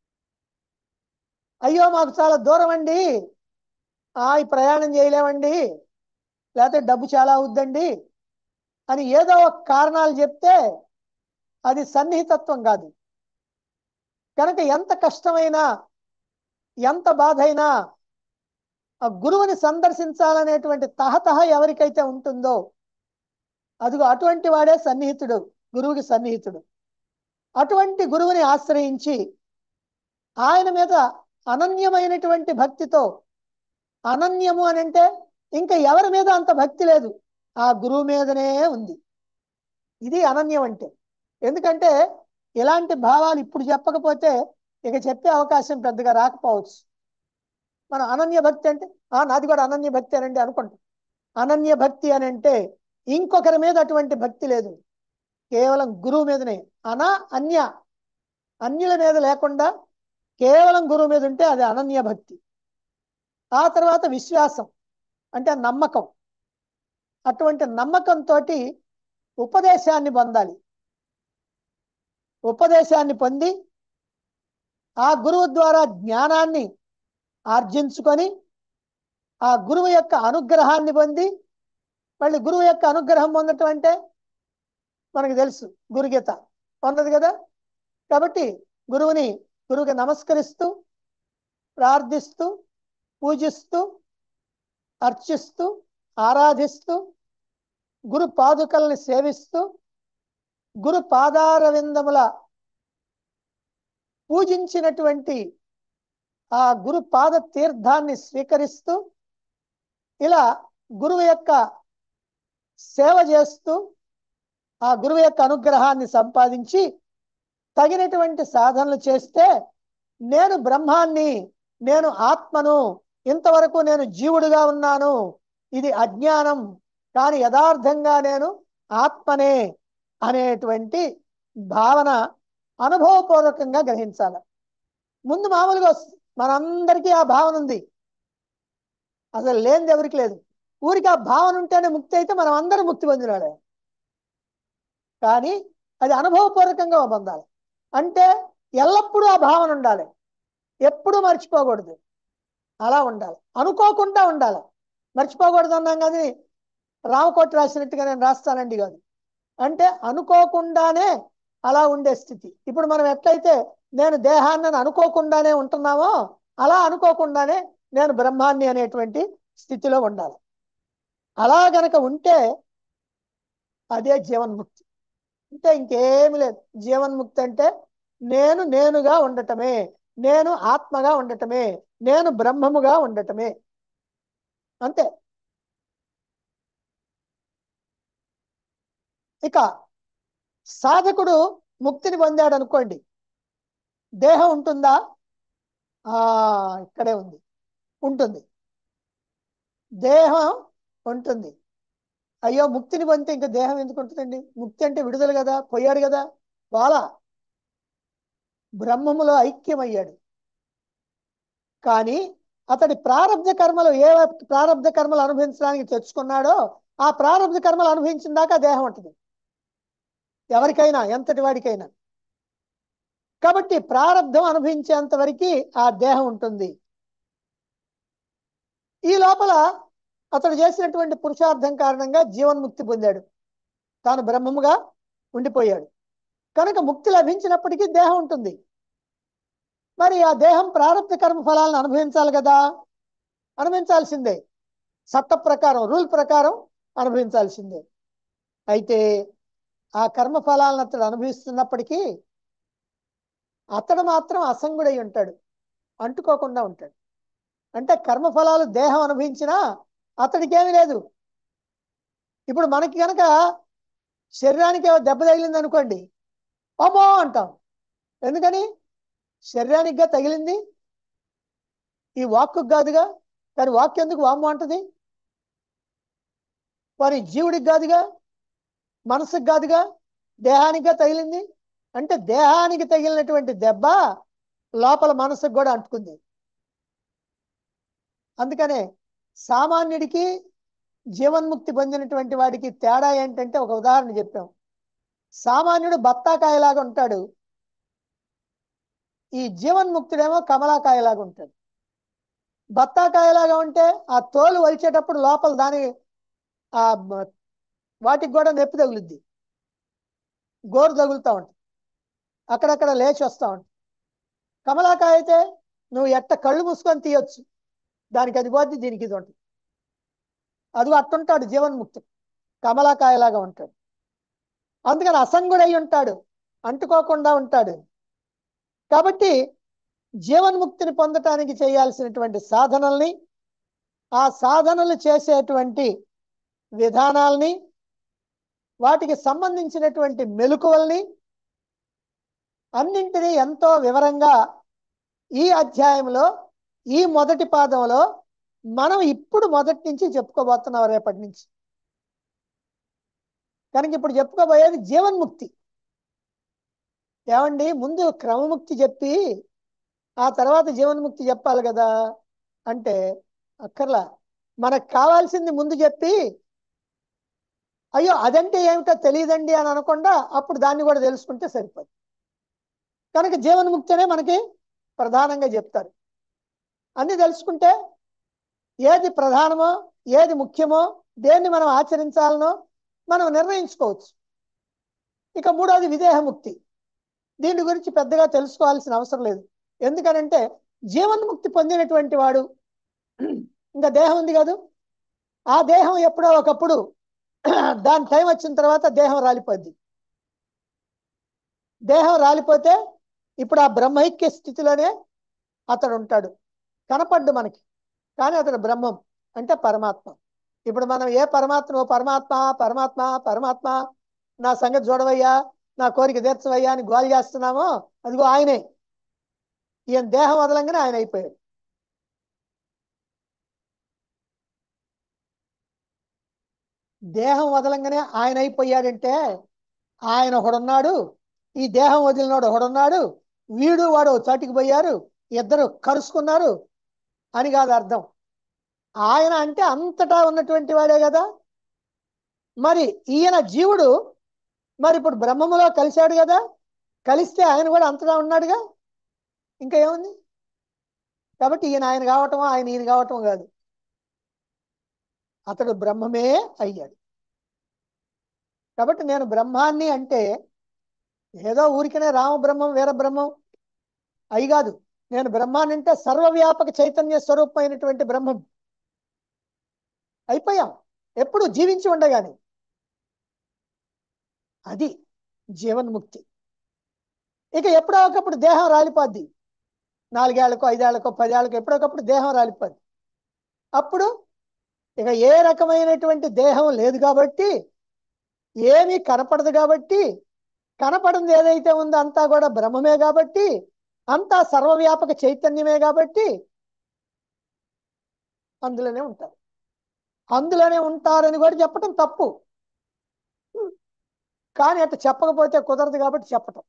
Speaker 2: అయ్యో మాకు చాలా దూరం అండి, ఆ ఈ ప్రయాణం చేయలేమండి, లేకపోతే డబ్బు చాలా అవుద్దండి అని ఏదో ఒక కారణాలు చెప్తే అది సన్నిహితత్వం కాదు. కనుక ఎంత కష్టమైనా ఎంత బాధ అయినా ఆ గురువుని సందర్శించాలనేటువంటి తహతహ ఎవరికైతే ఉంటుందో అదిగో అటువంటి వాడే సన్నిహితుడు, గురువుకి సన్నిహితుడు. అటువంటి గురువుని ఆశ్రయించి ఆయన మీద అనన్యమైనటువంటి భక్తితో, అనన్యము అని అంటే ఇంకా ఎవరి మీద అంత భక్తి లేదు, ఆ గురువు మీదనే ఉంది. ఇది అనన్యం అంటే. ఎందుకంటే ఇలాంటి భావాలు ఇప్పుడు చెప్పకపోతే ఇక చెప్పే అవకాశం పెద్దగా రాకపోవచ్చు. మనం అనన్య భక్తి అంటే ఆ నాది కూడా అనన్య భక్తి అనండి అనుకుంటాం. అనన్య భక్తి అని అంటే ఇంకొకరి మీద అటువంటి భక్తి లేదు, కేవలం గురువు మీదనే. అన అన్య, అన్యుల మీద లేకుండా కేవలం గురువు మీద ఉంటే అది అనన్య భక్తి. ఆ తర్వాత విశ్వాసం అంటే నమ్మకం. అటువంటి నమ్మకంతో ఉపదేశాన్ని పొందాలి. ఉపదేశాన్ని పొంది ఆ గురువు ద్వారా జ్ఞానాన్ని ఆర్జించుకొని ఆ గురువు యొక్క అనుగ్రహాన్ని పొంది, మళ్ళీ గురువు యొక్క అనుగ్రహం పొందటం అంటే మనకు తెలుసు, గురుగీత ఉన్నది కదా. కాబట్టి గురువుని గురువుకి నమస్కరిస్తూ, ప్రార్థిస్తూ, పూజిస్తూ, అర్చిస్తూ, ఆరాధిస్తూ, గురు పాదుకల్ని సేవిస్తూ, గురు పాదార విందముల పూజించినటువంటి ఆ గురు పాద తీర్థాన్ని స్వీకరిస్తూ, ఇలా గురువు యొక్క సేవ చేస్తూ, ఆ గురువు యొక్క అనుగ్రహాన్ని సంపాదించి తగినటువంటి సాధనలు చేస్తే నేను బ్రహ్మాన్ని, నేను ఆత్మను, ఇంతవరకు నేను జీవుడిగా ఉన్నాను, ఇది అజ్ఞానం, కానీ యథార్థంగా నేను ఆత్మనే అనేటువంటి భావన అనుభవపూర్వకంగా గ్రహించాలి. ముందు మామూలుగా మనందరికీ ఆ భావన ఉంది, అసలు లేనిది ఎవరికి లేదు. ఊరికి ఆ భావన ఉంటేనే ముక్తి అయితే మనం అందరం ముక్తి పొందినాడే. కానీ అది అనుభవపూర్వకంగా పొందాలి. అంటే ఎల్లప్పుడూ ఆ భావన ఉండాలి, ఎప్పుడూ మర్చిపోకూడదు. అలా ఉండాలి, అనుకోకుండా ఉండాలి. మర్చిపోకూడదు అన్నాం కానీ రామకోటి రాసినట్టుగా నేను రాస్తానండి కాదు. అంటే అనుకోకుండానే అలా ఉండే స్థితి. ఇప్పుడు మనం ఎట్లయితే నేను దేహాన్ని అనుకోకుండానే ఉంటున్నామో, అలా అనుకోకుండానే నేను బ్రహ్మాన్ని అనేటువంటి స్థితిలో ఉండాలి. అలా గనక ఉంటే అదే జీవన్ముక్తి. అంటే ఇంకేమి లేదు. జీవన్ముక్తి అంటే నేను నేనుగా ఉండటమే, నేను ఆత్మగా ఉండటమే, నేను బ్రహ్మముగా ఉండటమే, అంతే. ఇక సాధకుడు ముక్తిని పొందాడు అనుకోండి, దేహం ఉంటుందా? ఆ ఇక్కడే ఉంది, ఉంటుంది. దేహం ఉంటుంది. అయ్యో ముక్తిని పొందితే ఇంకా దేహం ఎందుకు ఉంటుందండి? ముక్తి అంటే విడుదల కదా, పోయాడు కదా. వాళ్ళ బ్రహ్మములో ఐక్యమయ్యాడు. కానీ అతడి ప్రారంధ కర్మలు ఏ ప్రారంధ కర్మలు అనుభవించడానికి తెచ్చుకున్నాడో ఆ ప్రారంధ కర్మలు అనుభవించిన దాకా దేహం ఉంటుంది, ఎవరికైనా, ఎంతటి వాడికైనా. కాబట్టి ప్రారంధం అనుభవించేంత వరకు ఆ దేహం ఉంటుంది. ఈ లోపల అతడు చేసినటువంటి పురుషార్థం కారణంగా జీవన్ముక్తి పొందాడు, తాను బ్రహ్మముగా ఉండిపోయాడు. కనుక ముక్తి లభించినప్పటికీ దేహం ఉంటుంది. మరి ఆ దేహం ప్రారంధ కర్మ ఫలాలను అనుభవించాలి కదా, అనుభవించాల్సిందే. చట్ట ప్రకారం, రూల్ ప్రకారం అనుభవించాల్సిందే. అయితే ఆ కర్మ ఫలాలను అతడు అనుభవిస్తున్నప్పటికీ అతడు మాత్రం అసంగుడై ఉంటాడు, అంటుకోకుండా ఉంటాడు. అంటే కర్మఫలాలు దేహం అనుభవించినా అతడికి ఏమీ లేదు. ఇప్పుడు మనకి కనుక శరీరానికి దెబ్బ తగిలింది అనుకోండి, అమ్మో అంటాం. ఎందుకని? శరీరానికిగా తగిలింది, ఈ వాక్కు కాదుగా. కానీ వాక్కు ఎందుకు వామ్మో అంటది? మరి జీవుడికి కాదుగా, మనసుకు కాదుగా, దేహానికిగా తగిలింది. అంటే దేహానికి తగిలినటువంటి దెబ్బ లోపల మనసుకు కూడా అంటుకుంది. అందుకనే సామాన్యుడికి జీవన్ముక్తి పొందినటువంటి వాడికి తేడా ఏంటంటే, ఒక ఉదాహరణ చెప్పాం. సామాన్యుడు బత్తాకాయలాగా ఉంటాడు, ఈ జీవన్ముక్తుడేమో కమలాకాయలాగా ఉంటాడు. బత్తాకాయలాగా ఉంటే ఆ తోలు వలిచేటప్పుడు లోపల దాని ఆ వాటికి కూడా నొప్పి తగులుద్ది, గోరు తగులుతూ ఉంటుంది, అక్కడక్కడ లేచి వస్తూ ఉంటుంది. కమలాకాయ అయితే నువ్వు ఎట్ట కళ్ళు మూసుకొని తీయొచ్చు, దానికి అది పోద్ది, దీనికి ఇది ఉంటుంది. అది అట్టుంటాడు జీవన్ముక్తుడు, కమలాకాయలాగా ఉంటాడు. అందుకని అసంగుడై ఉంటాడు, అంటుకోకుండా ఉంటాడు. కాబట్టి జీవన్ముక్తిని పొందటానికి చేయాల్సినటువంటి సాధనల్ని, ఆ సాధనలు చేసేటువంటి విధానాల్ని, వాటికి సంబంధించినటువంటి మెలకువల్ని అన్నింటినీ ఎంతో వివరంగా ఈ అధ్యాయంలో, ఈ మొదటి పాదంలో మనం ఇప్పుడు మొదటి నుంచి చెప్పుకోబోతున్నాం, రేపటి నుంచి. కనుక ఇప్పుడు చెప్పుకోబోయేది జీవన్ముక్తి. ఏమండి, ముందు క్రమముక్తి చెప్పి ఆ తర్వాత జీవన్ముక్తి చెప్పాలి కదా అంటే అక్కర్లా. మనకు కావాల్సింది ముందు చెప్పి అయ్యో అదంటే ఏమిటో తెలియదండి అని అనకుండా అప్పుడు దాన్ని కూడా తెలుసుకుంటే సరిపోదు. కనుక జీవన్ముక్తి అనే మనకి ప్రధానంగా చెప్తారు. అన్ని తెలుసుకుంటే ఏది ప్రధానమో ఏది ముఖ్యమో దేన్ని మనం ఆచరించాలనో మనం నిర్ణయించుకోవచ్చు. ఇక మూడోది విదేహముక్తి. దీని గురించి పెద్దగా తెలుసుకోవాల్సిన అవసరం లేదు. ఎందుకనంటే జీవన్ముక్తి పొందినటువంటి వాడు ఇంకా దేహం ఉంది కాదు, ఆ దేహం ఎప్పుడో ఒకప్పుడు దాని టైం వచ్చిన తర్వాత దేహం రాలిపోద్ది. దేహం రాలిపోతే ఇప్పుడు ఆ బ్రహ్మైక్య స్థితిలోనే అతడు ఉంటాడు. కనపడ్డు మనకి, కానీ అతడు బ్రహ్మం అంటే పరమాత్మ. ఇప్పుడు మనం ఏ పరమాత్మ ఓ పరమాత్మ పరమాత్మ పరమాత్మ నా సంగతి చూడవయ్యా, నా కోరిక తీర్చవయ్యా అని గోల్ చేస్తున్నామో అదిగో ఆయనే. ఈయన దేహం వదలంగానే ఆయన అయిపోయాడు. దేహం వదలంగానే ఆయన అయిపోయాడంటే ఆయన ఒకడున్నాడు, ఈ దేహం వదిలినాడు ఒకడున్నాడు, వీడు వాడు చాటికి పోయారు, ఇద్దరు కరుచుకున్నారు అని కాదు అర్థం. ఆయన అంటే అంతటా ఉన్నటువంటి వాడే కదా. మరి ఈయన జీవుడు మరి ఇప్పుడు బ్రహ్మములో కలిశాడు కదా, కలిస్తే ఆయన కూడా అంతటా ఉన్నాడుగా, ఇంకా ఏముంది. కాబట్టి ఈయన ఆయన కావటం ఆయన ఈయన కావటం కాదు, అతడు బ్రహ్మమే అయ్యాడు. కాబట్టి నేను బ్రహ్మాన్ని అంటే ఏదో ఊరికనే రామబ్రహ్మం వీరబ్రహ్మం అయి కాదు. నేను బ్రహ్మాన్ని అంటే సర్వవ్యాపక చైతన్య స్వరూపమైనటువంటి బ్రహ్మం అయిపోయాం ఎప్పుడు జీవించి ఉండగానే. అది జీవన్ముక్తి. ఇక ఎప్పుడో ఒకప్పుడు దేహం రాలిపోద్ది, నాలుగేళ్లకో ఐదేళ్లకో పదేళ్లకో ఎప్పుడొకప్పుడు దేహం రాలిపోద్ది. అప్పుడు ఇక ఏ రకమైనటువంటి దేహం లేదు కాబట్టి, ఏమీ కనపడదు కాబట్టి, కనపడింది ఏదైతే ఉందో అంతా కూడా బ్రహ్మమే కాబట్టి, అంతా సర్వవ్యాపక చైతన్యమే కాబట్టి అందులోనే ఉంటారు. అందులోనే ఉంటారని కూడా చెప్పటం తప్పు, కానీ అట్లా చెప్పకపోతే కుదరదు కాబట్టి చెప్పటం.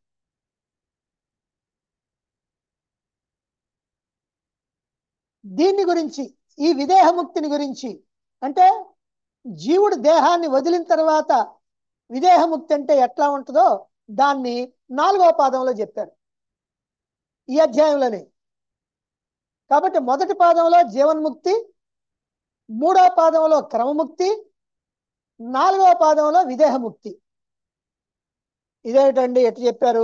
Speaker 2: దీన్ని గురించి, ఈ విదేహముక్తిని గురించి, అంటే జీవుడు దేహాన్ని వదిలిన తర్వాత విదేహముక్తి అంటే ఎట్లా ఉంటుందో దాన్ని నాలుగవ పాదంలో చెప్పారు ఈ అధ్యాయంలోనే. కాబట్టి మొదటి పాదంలో జీవన్ముక్తి, మూడవ పాదంలో క్రమముక్తి, నాలుగవ పాదంలో విదేహముక్తి. ఇదేమిటండి ఎట్లా చెప్పారు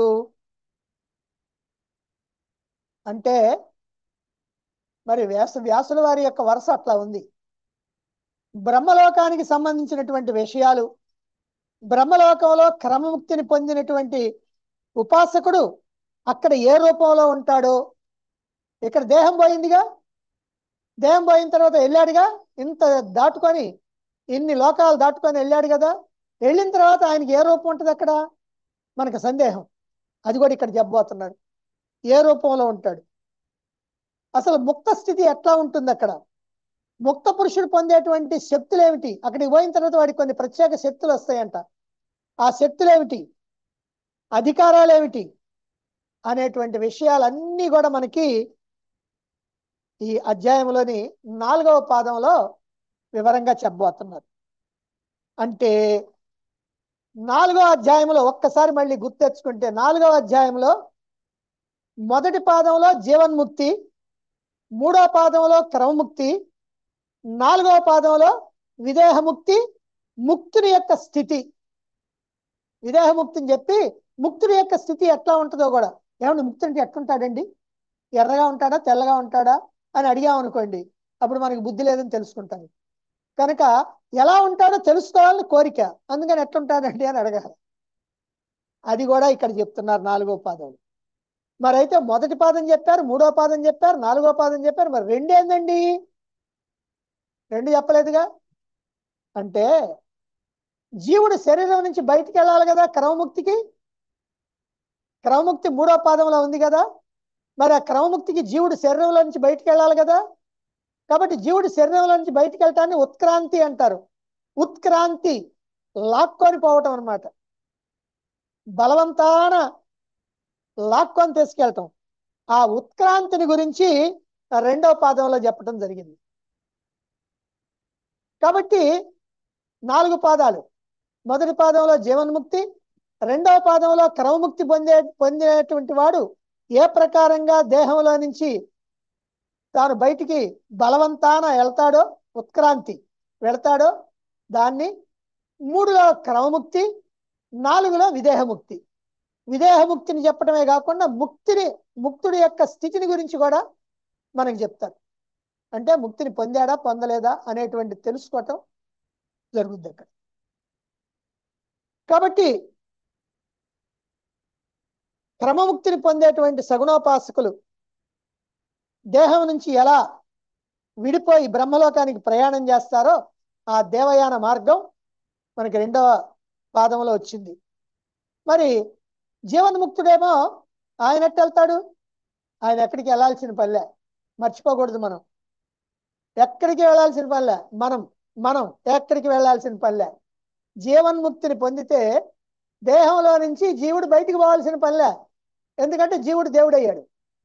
Speaker 2: అంటే, మరి వ్యాస వ్యాసుల వారి యొక్క వరుస అట్లా ఉంది. బ్రహ్మలోకానికి సంబంధించినటువంటి విషయాలు, బ్రహ్మలోకంలో క్రమముక్తిని పొందినటువంటి ఉపాసకుడు అక్కడ ఏ రూపంలో ఉంటాడో, ఇక్కడ దేహం పోయిందిగా, దేహం పోయిన తర్వాత వెళ్ళాడుగా, ఇంత దాటుకొని ఇన్ని లోకాలు దాటుకొని వెళ్ళాడు కదా, వెళ్ళిన తర్వాత ఆయనకి ఏ రూపం ఉంటుంది అక్కడ మనకు సందేహం. అది కూడా ఇక్కడ చెప్పబోతున్నాడు, ఏ రూపంలో ఉంటాడు, అసలు ముక్త స్థితి ఎట్లా ఉంటుంది అక్కడ, ముక్త పురుషుడు పొందేటువంటి శక్తులు ఏమిటి, అక్కడికి పోయిన తర్వాత వాడికి కొన్ని ప్రత్యేక శక్తులు వస్తాయంట, ఆ శక్తులు ఏమిటి, అధికారాలు ఏమిటి అనేటువంటి విషయాలన్నీ కూడా మనకి ఈ అధ్యాయంలోని నాలుగవ పాదంలో వివరంగా చెప్పబోతున్నారు. అంటే నాలుగో అధ్యాయంలో ఒక్కసారి మళ్ళీ గుర్తు తెచ్చుకుంటే, నాలుగవ అధ్యాయంలో మొదటి పాదంలో జీవన్ముక్తి, మూడో పాదంలో క్రమముక్తి, నాలుగవ పాదంలో విదేహముక్తి, ముక్తుని యొక్క స్థితి. విదేహముక్తిని చెప్పి ముక్తుని యొక్క స్థితి ఎట్లా ఉంటుందో కూడా, ఏమన్నా ముక్తి అంటే ఎట్లుంటాడండి, ఎర్రగా ఉంటాడా తెల్లగా ఉంటాడా అని అడిగామనుకోండి, అప్పుడు మనకి బుద్ధి లేదని తెలుసుకుంటాను. కనుక ఎలా ఉంటాడో తెలుసుకోవాలని కోరిక, అందుకని ఎట్లుంటాడండి అని అడగాలి. అది కూడా ఇక్కడ చెప్తున్నారు నాలుగో పాదంలో. మరి అయితే మొదటి పాదం చెప్పారు, మూడో పాదం చెప్పారు, నాలుగో పాదం చెప్పారు, మరి రెండేందండి, రెండు చెప్పలేదుగా. అంటే జీవుడు శరీరం నుంచి బయటికి వెళ్ళాలి కదా క్రమముక్తికి, క్రమముక్తి మూడో పాదంలో ఉంది కదా, మరి ఆ క్రమముక్తికి జీవుడు శరీరంలో నుంచి బయటికి వెళ్ళాలి కదా. కాబట్టి జీవుడు శరీరంలో నుంచి బయటికి వెళ్ళటాన్ని ఉత్క్రాంతి అంటారు. ఉత్క్రాంతి లాక్కొని పోవటం అనమాట, బలవంతాన లాక్కొని తీసుకెళ్ళటం. ఆ ఉత్క్రాంతిని గురించి రెండవ పాదంలో చెప్పడం జరిగింది. కాబట్టి నాలుగు పాదాలు, మొదటి పాదంలో జీవన్ముక్తి, రెండవ పాదంలో క్రమముక్తి పొందే పొందేటువంటి వాడు ఏ ప్రకారంగా దేహంలో నుంచి తాను బయటికి బలవంతాన వెళ్తాడో, ఉత్క్రాంతి వెళ్తాడో, దాన్ని మూడులో క్రమముక్తి, నాలుగులో విదేహముక్తి. విదేహముక్తిని చెప్పడమే కాకుండా ముక్తిని, ముక్తుడి యొక్క స్థితిని గురించి కూడా మనకు చెప్తారు. అంటే ముక్తిని పొందాడా పొందలేదా అనేటువంటి తెలుసుకోవటం జరుగుద్ది అక్కడ. కాబట్టి క్రమముక్తిని పొందేటువంటి సగుణోపాసకులు దేహం నుంచి ఎలా విడిపోయి బ్రహ్మలోకానికి ప్రయాణం చేస్తారో ఆ దేవయాన మార్గం మనకి రెండవ పాదంలో వచ్చింది. మరి జీవన్ముక్తుడేమో ఆయన ఎట్టు వెళ్తాడు? ఆయన ఎక్కడికి వెళ్ళాల్సిన పనిలే, మర్చిపోకూడదు. మనం ఎక్కడికి వెళ్ళాల్సిన పనిలే, మనం మనం ఎక్కడికి వెళ్ళాల్సిన పనిలే. జీవన్ముక్తిని పొందితే దేహంలో నుంచి జీవుడు బయటికి పోవాల్సిన పనిలే, ఎందుకంటే జీవుడు దేవుడు అయ్యాడు.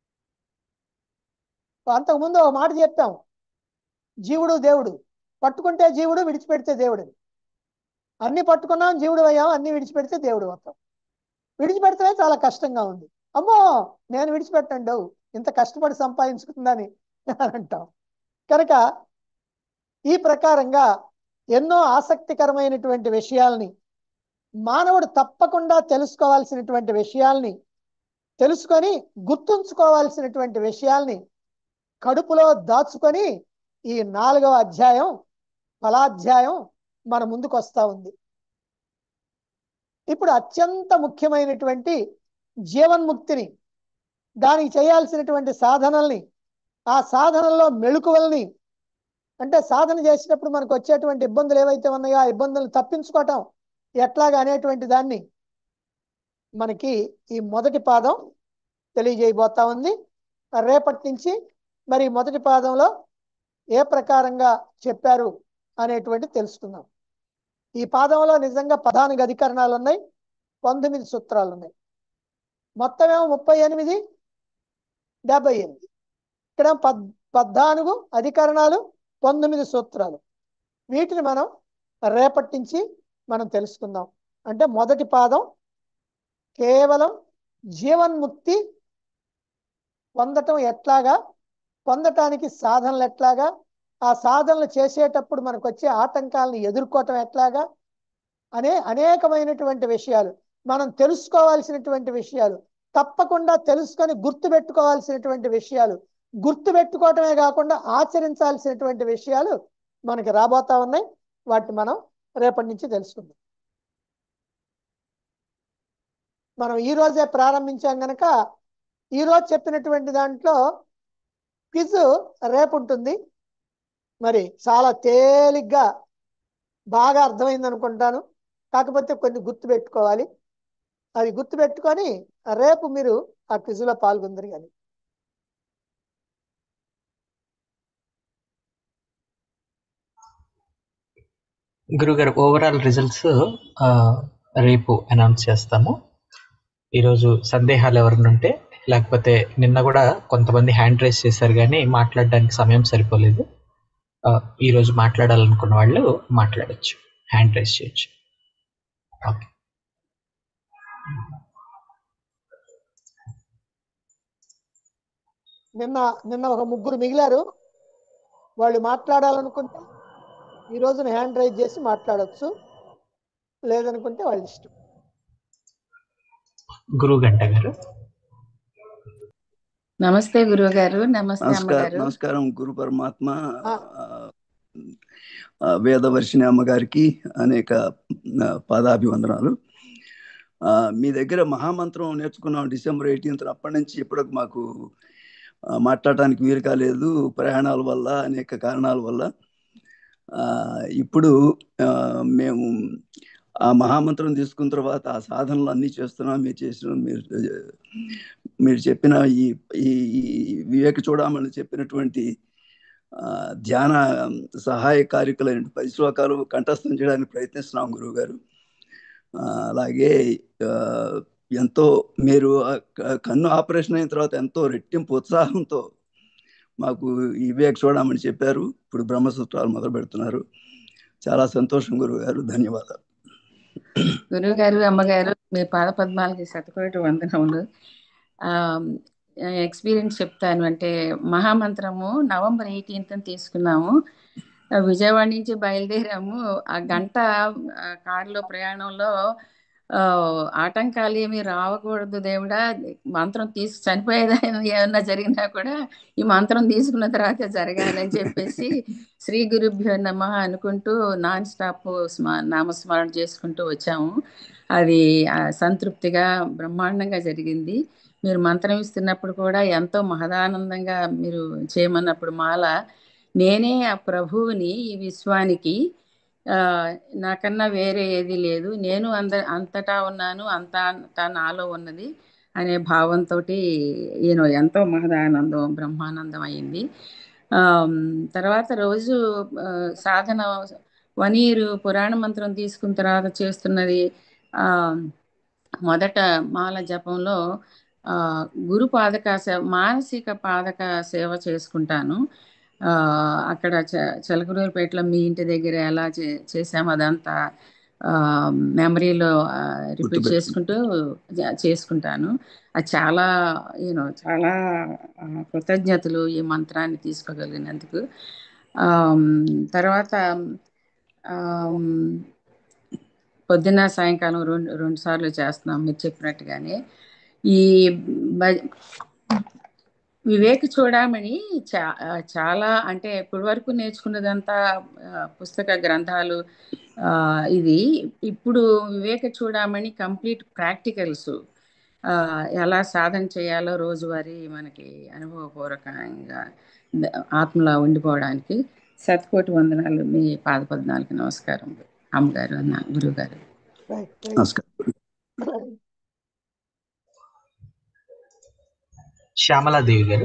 Speaker 2: అంతకుముందు ఒక మాట చెప్పాం, జీవుడు దేవుడు, పట్టుకుంటే జీవుడు, విడిచిపెడితే దేవుడు. అన్ని పట్టుకున్నాం జీవుడు అయ్యాం, అన్ని విడిచిపెడితే దేవుడు అవుతాం. విడిచిపెడితే చాలా కష్టంగా ఉంది. అమ్మో నేను విడిచిపెట్టండు, ఇంత కష్టపడి సంపాదించుకుందని అంటాం. కనుక ఈ ప్రకారంగా ఎన్నో ఆసక్తికరమైనటువంటి విషయాల్ని, మానవుడు తప్పకుండా తెలుసుకోవాల్సినటువంటి విషయాల్ని, తెలుసుకొని గుర్తుంచుకోవాల్సినటువంటి విషయాల్ని కడుపులో దాచుకొని ఈ నాలుగవ అధ్యాయం ఫలాధ్యాయం మన ముందుకు వస్తూ ఉంది. ఇప్పుడు అత్యంత ముఖ్యమైనటువంటి జీవన్ముక్తిని, దానికి చేయాల్సినటువంటి సాధనల్ని, ఆ సాధనల్లో మెళుకువల్ని, అంటే సాధన చేసేటప్పుడు మనకు వచ్చేటువంటి ఇబ్బందులు ఏవైతే ఉన్నాయో ఆ ఇబ్బందులను తప్పించుకోవటం ఎట్లాగా అనేటువంటి దాన్ని మనకి ఈ మొదటి పాదం తెలియజేయబోతా ఉంది. రేపటి నుంచి మరి మొదటి పాదంలో ఏ ప్రకారంగా చెప్పారు అనేటువంటి తెలుసుకుందాం. ఈ పాదంలో నిజంగా పద్నాలుగు అధికరణాలు ఉన్నాయి, పంతొమ్మిది సూత్రాలు ఉన్నాయి. మొత్తం ఏమో ముప్పై ఎనిమిది డెబ్బై ఎనిమిది ఇక్కడ పద్ పద్నాలుగు అధికరణాలు, పంతొమ్మిది సూత్రాలు. వీటిని మనం రేపటి నుంచి మనం తెలుసుకుందాం. అంటే మొదటి పాదం కేవలం జీవన్ముక్తి పొందటం ఎట్లాగా, పొందటానికి సాధనలు ఎట్లాగా, ఆ సాధనలు చేసేటప్పుడు మనకు వచ్చే ఆటంకాలను ఎదుర్కోవటం ఎట్లాగా అనే అనేకమైనటువంటి విషయాలు, మనం తెలుసుకోవాల్సినటువంటి విషయాలు, తప్పకుండా తెలుసుకొని గుర్తుపెట్టుకోవాల్సినటువంటి విషయాలు, గుర్తుపెట్టుకోవటమే కాకుండా ఆచరించాల్సినటువంటి విషయాలు మనకి రాబోతా ఉన్నాయి. వాటిని మనం రేపటి నుంచి తెలుసుకుందాం. మనం ఈ రోజే ప్రారంభించాం కనుక ఈరోజు చెప్పినటువంటి దాంట్లో క్విజ్ రేపు ఉంటుంది. మరి చాలా తేలిగ్గా బాగా అర్థమైంది అనుకుంటాను. కాకపోతే కొన్ని గుర్తు పెట్టుకోవాలి. అది గుర్తు పెట్టుకొని రేపు మీరు ఆ క్విజ్లో పాల్గొందరు. కానీ
Speaker 3: గురుగారు ఓవరాల్ రిజల్ట్స్ రేపు అనౌన్స్ చేస్తాము. ఈరోజు సందేహాలు ఎవరిని ఉంటే, లేకపోతే నిన్న కూడా కొంతమంది హ్యాండ్ రైజ్ చేశారు కానీ మాట్లాడడానికి సమయం సరిపోలేదు. ఈరోజు మాట్లాడాలనుకున్న వాళ్ళు మాట్లాడచ్చు, హ్యాండ్ రైజ్ చేయొచ్చు. ఓకే.
Speaker 2: నిన్న నిన్న ఒక ముగ్గురు మిగిలారు. వాళ్ళు మాట్లాడాలనుకుంటే ఈ రోజున హ్యాండ్ రైజ్ చేసి మాట్లాడచ్చు, లేదనుకుంటే వాళ్ళ ఇష్టం.
Speaker 3: గురువు గంట గారు.
Speaker 4: నమస్తే గురువు గారు. నమస్తే
Speaker 5: నమస్కారం
Speaker 4: అమ్మగారు.
Speaker 5: నమస్కారం గురు పరమాత్మ వేదవర్షిణి అమ్మగారికి అనేక పాదాభివందనాలు. మీ దగ్గర మహామంత్రం నేర్చుకున్నాం డిసెంబర్ ఎయిటీన్త్. అప్పటి నుంచి ఇప్పటికి మాకు మాట్లాడటానికి వీలు కాలేదు, ప్రయాణాల వల్ల, అనేక కారణాల వల్ల. ఇప్పుడు మేము ఆ మహామంత్రం తీసుకున్న తర్వాత ఆ సాధనలు అన్నీ చేస్తున్నాం. మీరు చేసిన మీరు మీరు చెప్పిన ఈ ఈ వివేక చూడమని చెప్పినటువంటి ధ్యాన సహాయ కార్యకులైన పది శ్లోకాలు కంఠస్థం చేయడానికి ప్రయత్నిస్తున్నాం గురువు గారు. అలాగే ఎంతో మీరు కన్ను ఆపరేషన్ అయిన తర్వాత ఎంతో రెట్టింపు ఉత్సాహంతో మాకు ఈ వివేక చూడమని చెప్పారు. ఇప్పుడు బ్రహ్మసూత్రాలు మొదలు పెడుతున్నారు. చాలా సంతోషం గురువు గారు, ధన్యవాదాలు.
Speaker 4: గురువు గారు, అమ్మగారు, మీ పాద పద్మాలకి శతకోటి వందనములు. ఆ ఎక్స్పీరియన్స్ చెప్తాను. అంటే మహామంత్రము నవంబర్ ఎయిటీన్త్ తీసుకున్నాము. ఆ, విజయవాడ నుంచి బయలుదేరాము. ఆ గంట ఆ, కారులో ప్రయాణంలో ఆ, ఆటంకాలు ఏమీ రావకూడదు దేవుడా, మంత్రం తీసు చనిపోయేది ఏమన్నా జరిగినా కూడా ఈ మంత్రం తీసుకున్న తర్వాత జరగాలని చెప్పేసి శ్రీ గురుభ్యో నమః అనుకుంటూ నాన్ స్టాప్ స్మ నామస్మరణ చేసుకుంటూ వచ్చాము. అది ఆ, సంతృప్తిగా బ్రహ్మాండంగా జరిగింది. మీరు మంత్రం ఇస్తున్నప్పుడు కూడా ఎంతో మహదానందంగా మీరు చేయమన్నప్పుడు మాల నేనే ఆ ప్రభువుని ఈ విశ్వానికి, ఆ, నాకన్నా వేరే ఏది లేదు, నేను అంద అంతటా ఉన్నాను, అంతా అంతా నాలో ఉన్నది అనే భావంతో ఈయన ఎంతో మహదానందం బ్రహ్మానందం అయింది. ఆమ్, తర్వాత రోజు ఆ, సాధన వన్ ఇయర్ పురాణ మంత్రం తీసుకున్న తర్వాత చేస్తున్నది ఆ, మొదట మాల జపంలో ఆ, గురు పాదక సేవ, మానసిక పాదక సేవ చేసుకుంటాను. ఆ, అక్కడ చ చిలకలూరిపేటలో మీ ఇంటి దగ్గర ఎలా చే చేసామో అదంతా మెమరీలో రిపీట్
Speaker 5: గుర్తుపెట్టుకుంటాను.
Speaker 4: చేసుకుంటూ జ- చేసుకుంటాను. అది చాలా యూనో చాలా ఆ, కృతజ్ఞతలు ఈ మంత్రాన్ని తీసుకోగలిగినందుకు. ఆమ్, తర్వాత ఆమ్, పొద్దున్న సాయంకాలం రెండు రెండు సార్లు చేస్తున్నాం మీరు చెప్పినట్టుగానే. ఈ భ- వివేక చూడమని చా ఆ, చాలా అంటే ఇప్పటి వరకు నేర్చుకున్నదంతా ఆ, పుస్తక గ్రంథాలు, ఆ, ఇది ఇప్పుడు వివేక చూడమని కంప్లీట్ ప్రాక్టికల్స్, ఎలా సాధన చేయాలో రోజువారీ మనకి అనుభవపూర్వకంగా ద- ఆత్మలా ఉండిపోవడానికి. శతకోటి వందనాలు. మీ పాద పద్నాలుగు నమస్కారం అమ్మగారు, అన్న గురువుగారు.
Speaker 2: రైట్ రైట్
Speaker 5: నమస్కారం.
Speaker 3: శ్యామలాదేవి గారు.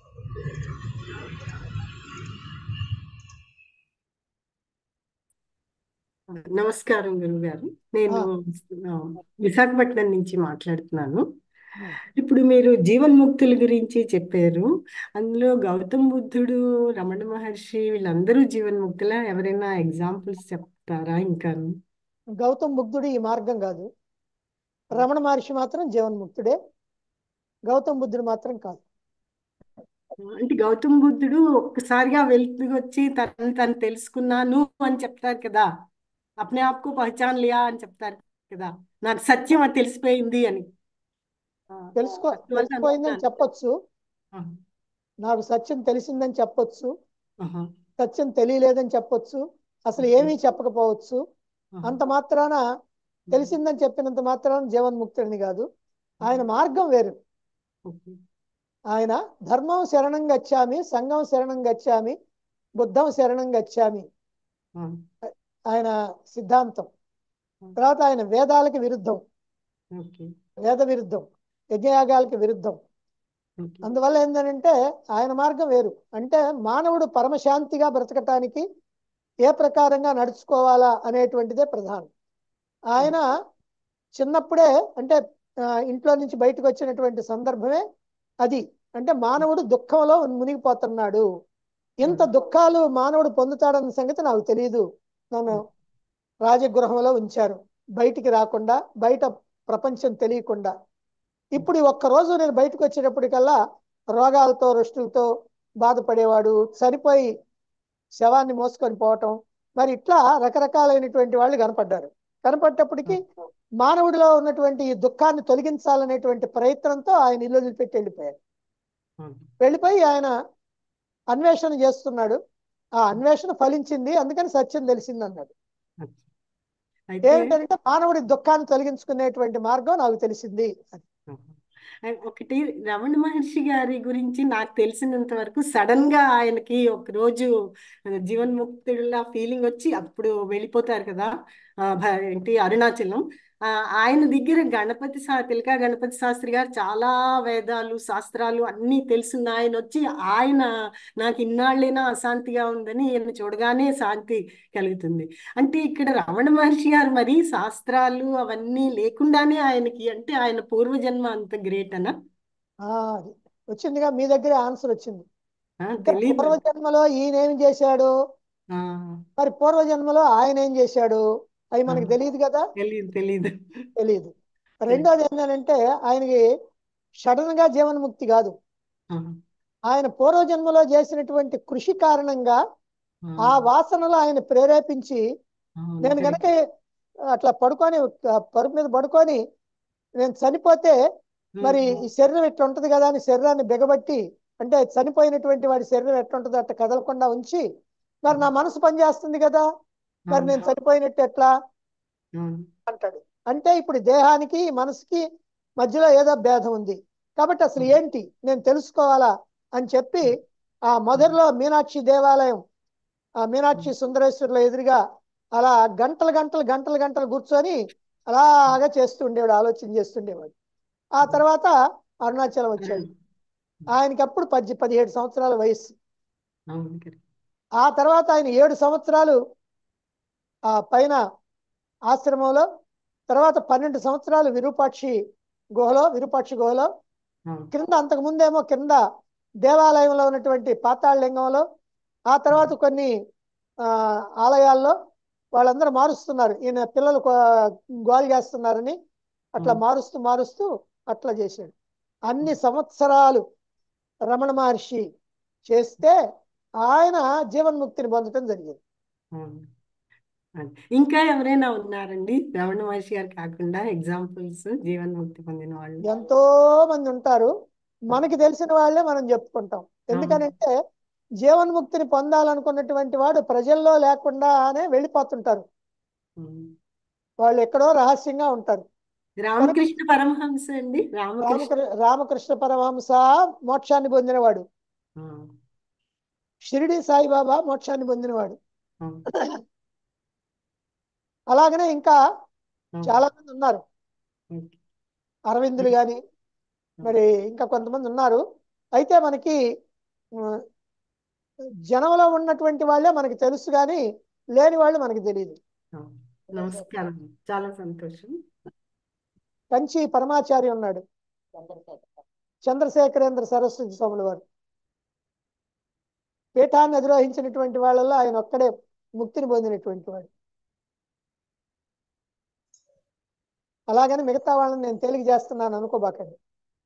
Speaker 6: నమస్కారం గురుగారు. నేను
Speaker 2: ఆ,
Speaker 6: ఆ, విశాఖపట్నం నుంచి మాట్లాడుతున్నాను.
Speaker 2: ఆ.
Speaker 6: ఇప్పుడు మీరు జీవన్ముక్తుల గురించి చెప్పారు. అందులో గౌతమ్ బుద్ధుడు, రమణ మహర్షి వీళ్ళందరూ జీవన్ముక్తులా? ఎవరైనా ఎగ్జాంపుల్స్ చెప్తారా? ఇంకా
Speaker 2: గౌతమ్ బుద్ధుడు ఈ మార్గం కాదు, రమణ మహర్షి మాత్రం జీవన్ముక్తుడే, గౌతమ్ బుద్ధుడు మాత్రం కాదు.
Speaker 6: అంటే గౌతమ్ బుద్ధుడు ఒక్కసారిగా వెళ్తూ వచ్చి తను తను తెలుసుకున్నాను అని చెప్తారు కదా, అప్నే ఆప్కు పహచాన్ లియా అని చెప్తారు కదా, నాకు సత్యం అది తెలిసిపోయింది అని. ఆ,
Speaker 2: తెలుసుకో
Speaker 6: అటువంటి వాళ్ళు
Speaker 2: తెలిసిపోయిందని
Speaker 6: అనుకున్నాను.
Speaker 2: చెప్పొచ్చు,
Speaker 6: ఆహా,
Speaker 2: నాకు సత్యం తెలిసిందని చెప్పొచ్చు,
Speaker 6: ఆహా,
Speaker 2: సత్యం తెలియలేదని చెప్పొచ్చు, అసలు
Speaker 6: ఓకే,
Speaker 2: ఏమీ చెప్పకపోవచ్చు.
Speaker 6: ఆహా,
Speaker 2: అంత మాత్రాన తెలిసిందని చెప్పినంత మాత్రాన జీవన్ముక్తుడిని కాదు. ఆయన మార్గం వేరు.
Speaker 6: ఓకే,
Speaker 2: ఆయన ధర్మం శరణం గచ్చామి, సంఘం శరణం గచ్చామి, బుద్ధం శరణం గచ్చామి
Speaker 6: ఆ,
Speaker 2: ఆయన సిద్ధాంతం.
Speaker 6: ఆ,
Speaker 2: తర్వాత ఆయన వేదాలకి విరుద్ధం,
Speaker 6: ఓకే,
Speaker 2: వేద విరుద్ధం, యజ్ఞయాగాలకి విరుద్ధం.
Speaker 6: ఓకే,
Speaker 2: అందువల్ల ఏంటంటే ఆయన మార్గం వేరు. అంటే మానవుడు పరమశాంతిగా బ్రతకటానికి ఏ ప్రకారంగా నడుచుకోవాలా అనేటువంటిదే ప్రధానం. ఆయన చిన్నప్పుడే అంటే ఆ, ఇంట్లో నుంచి బయటకు వచ్చినటువంటి సందర్భమే అది. అంటే మానవుడు దుఃఖంలో మునిగిపోతున్నాడు, ఇంత దుఃఖాలు మానవుడు పొందుతాడన్న సంగతి నాకు తెలియదు. నన్ను రాజగృహంలో ఉంచారు, బయటికి రాకుండా, బయట ప్రపంచం తెలియకుండా. ఇప్పుడు ఈ ఒక్క రోజు నేను బయటకు వచ్చేటప్పటికల్లా రోగాలతో రుష్టులతో బాధపడేవాడు, చనిపోయి శవాన్ని మోసుకొని పోవటం, మరి ఇట్లా రకరకాలైనటువంటి వాళ్ళు కనపడ్డారు. కనపడ్డప్పటికీ మానవుడిలో ఉన్నటువంటి ఈ దుఃఖాన్ని తొలగించాలనేటువంటి ప్రయత్నంతో ఆయన ఇల్లు వదిలిపెట్టి వెళ్ళిపోయారు. వెళ్ళిపోయి ఆయన అన్వేషణ చేస్తున్నాడు. ఆ అన్వేషణ ఫలించింది, అందుకని సత్యం తెలిసింది అన్నాడు.
Speaker 6: అయితే
Speaker 2: ఏమిటంటే మానవుడి దుఃఖాన్ని తొలగించుకునేటువంటి మార్గం నాకు తెలిసింది అని.
Speaker 6: ఒకటి, రమణ మహర్షి గారి గురించి నాకు తెలిసినంత వరకు సడన్ గా ఆయనకి ఒక రోజు జీవన్ముక్తుడిలా ఫీలింగ్ వచ్చి అప్పుడు వెళ్ళిపోతారు కదా, ఆ, భ- ఏంటి అరుణాచలం. ఆ, ఆయన దగ్గర గణపతి శా తిలకా గణపతి శాస్త్రి గారు చాలా వేదాలు శాస్త్రాలు అన్నీ తెలుసున్న ఆయన వచ్చి ఆయన నాకు ఇన్నాళ్ళైనా అశాంతిగా ఉందని ఈయన చూడగానే శాంతి కలుగుతుంది. అంటే ఇక్కడ రమణ మహర్షి గారు మరి శాస్త్రాలు అవన్నీ లేకుండానే ఆయనకి, అంటే ఆయన పూర్వజన్మ అంత గ్రేట్ అనా?
Speaker 2: ఆ, అది వచ్చిందిగా, మీ దగ్గరే ఆన్సర్ వచ్చింది.
Speaker 6: ఆ,
Speaker 2: అంటే
Speaker 6: తెలీదు.
Speaker 2: పూర్వజన్మలో ఈయన ఏం చేశాడు,
Speaker 6: ఆ,
Speaker 2: మరి పూర్వజన్మలో ఆయన ఏం చేశాడు, అవి మనకు
Speaker 6: ఆ,
Speaker 2: తెలియదు కదా,
Speaker 6: తెలీదు తెలీదు
Speaker 2: తెలియదు. రెండోది ఏంటంటే ఆయనకి సడన్ గా జీవన్ముక్తి కాదు.
Speaker 6: అవును
Speaker 2: ఆయన పూర్వజన్మలో చేసినటువంటి కృషి కారణంగా ఆ
Speaker 6: అవును
Speaker 2: వాసనలు ఆయన ప్రేరేపించి
Speaker 6: అవును
Speaker 2: నేను
Speaker 6: కరెక్ట్.
Speaker 2: గనక అట్లా పడుకొని ఆ పరుపు మీద పడుకొని నేను చనిపోతే మరి ఈ శరీరం ఇట్లా ఉంటది కదా అని శరీరాన్ని బిగబట్టి, అంటే చనిపోయినటువంటి వాడి శరీరం ఎట్లా ఉంటుందో అట్లా కదలకుండా ఉంచి, మరి నా మనసు పనిచేస్తుంది కదా, మరి
Speaker 6: అవును
Speaker 2: నేను చనిపోయినట్టు ఎట్లా
Speaker 6: అవును
Speaker 2: అంటాడు. అంటే ఇప్పుడు దేహానికి మనసుకి మధ్యలో ఏదో భేదం ఉంది కాబట్టి అసలు ఏంటి నేను తెలుసుకోవాలా అని చెప్పి ఆ మొదట్లో మీనాక్షి దేవాలయం, ఆ మీనాక్షి సుందరేశ్వరుల ఎదురుగా అలా గంటలు గంటలు గంటలు గంటలు కూర్చొని అలాగా చేస్తుండేవాడు, ఆలోచన చేస్తుండేవాడు. ఆ తర్వాత అరుణాచలం వచ్చాడు. ఆయనకి అప్పుడు పద్దె పదిహేడు సంవత్సరాల వయసు.
Speaker 6: అవును కరెక్ట్.
Speaker 2: ఆ తర్వాత ఆయన ఏడు సంవత్సరాలు ఆ పైన ఆశ్రమంలో, తర్వాత పన్నెండు సంవత్సరాలు విరూపాక్షి గుహలో విరూపాక్షి గుహలో,
Speaker 6: అవును
Speaker 2: క్రింద అంతకు ముందేమో కింద దేవాలయంలో ఉన్నటువంటి పాతాళ లింగంలో, ఆ తర్వాత కొన్ని ఆ ఆలయాల్లో వాళ్ళందరూ మారుస్తున్నారు, ఈయన పిల్లలు గోల్ చేస్తున్నారని అట్లా మారుస్తూ మారుస్తూ అట్లా చేశాడు. అన్ని సంవత్సరాలు రమణ మహర్షి చేస్తే ఆయన జీవన్ముక్తిని పొందడం జరిగింది.
Speaker 6: అవును. అది. ఇంకా ఎవరైనా ఉన్నారండి రమణ మహర్షి గారు కాకుండా ఎగ్జాంపుల్స్ జీవన్ముక్తి పొందిన వాళ్ళు?
Speaker 2: ఎంతో మంది ఉంటారు, మనకి తెలిసిన వాళ్ళే మనం చెప్పుకుంటాం. ఎందుకనంటే జీవన్ముక్తిని పొందాలనుకున్నటువంటి వాడు ప్రజల్లో లేకుండానే వెళ్ళిపోతుంటారు,
Speaker 6: ఉమ్.
Speaker 2: వాళ్ళు ఎక్కడో రహస్యంగా ఉంటారు.
Speaker 6: రామకృష్ణ పరమహంస అండి, రామకృష్ణ
Speaker 2: రామకృ రామకృష్ణ పరమహంస మోక్షాన్ని పొందినవాడు,
Speaker 6: ఆ,
Speaker 2: షిరిడి సాయిబాబా మోక్షాన్ని పొందినవాడు.
Speaker 6: ఆ,
Speaker 2: అలాగనే ఇంకా
Speaker 6: ఆ,
Speaker 2: చాలా మంది ఉన్నారు,
Speaker 6: ఓకే.
Speaker 2: అరవిందులు కానీ మరి ఇంకా కొంతమంది ఉన్నారు. అయితే మనకి ఉమ్, జనంలో ఉన్నటువంటి వాళ్ళే మనకి తెలుసు కానీ లేని వాళ్ళు మనకి తెలియదు.
Speaker 6: ఆ, నమస్కారం, చాలా సంతోషం.
Speaker 2: కంచి పరమాచారి ఉన్నాడు,
Speaker 1: చంద్రశేఖర్
Speaker 2: చంద్రశేఖరేంద్ర సరస్వతి స్వాముల వారు. పీఠాన్ని అధిరోహించినటువంటి వాళ్ళలో ఆయన ఒక్కడే ముక్తిని పొందినటువంటి వాడు. అలాగని మిగతా వాళ్ళని నేను తేలిక చేస్తున్నాను అనుకోబాకండి.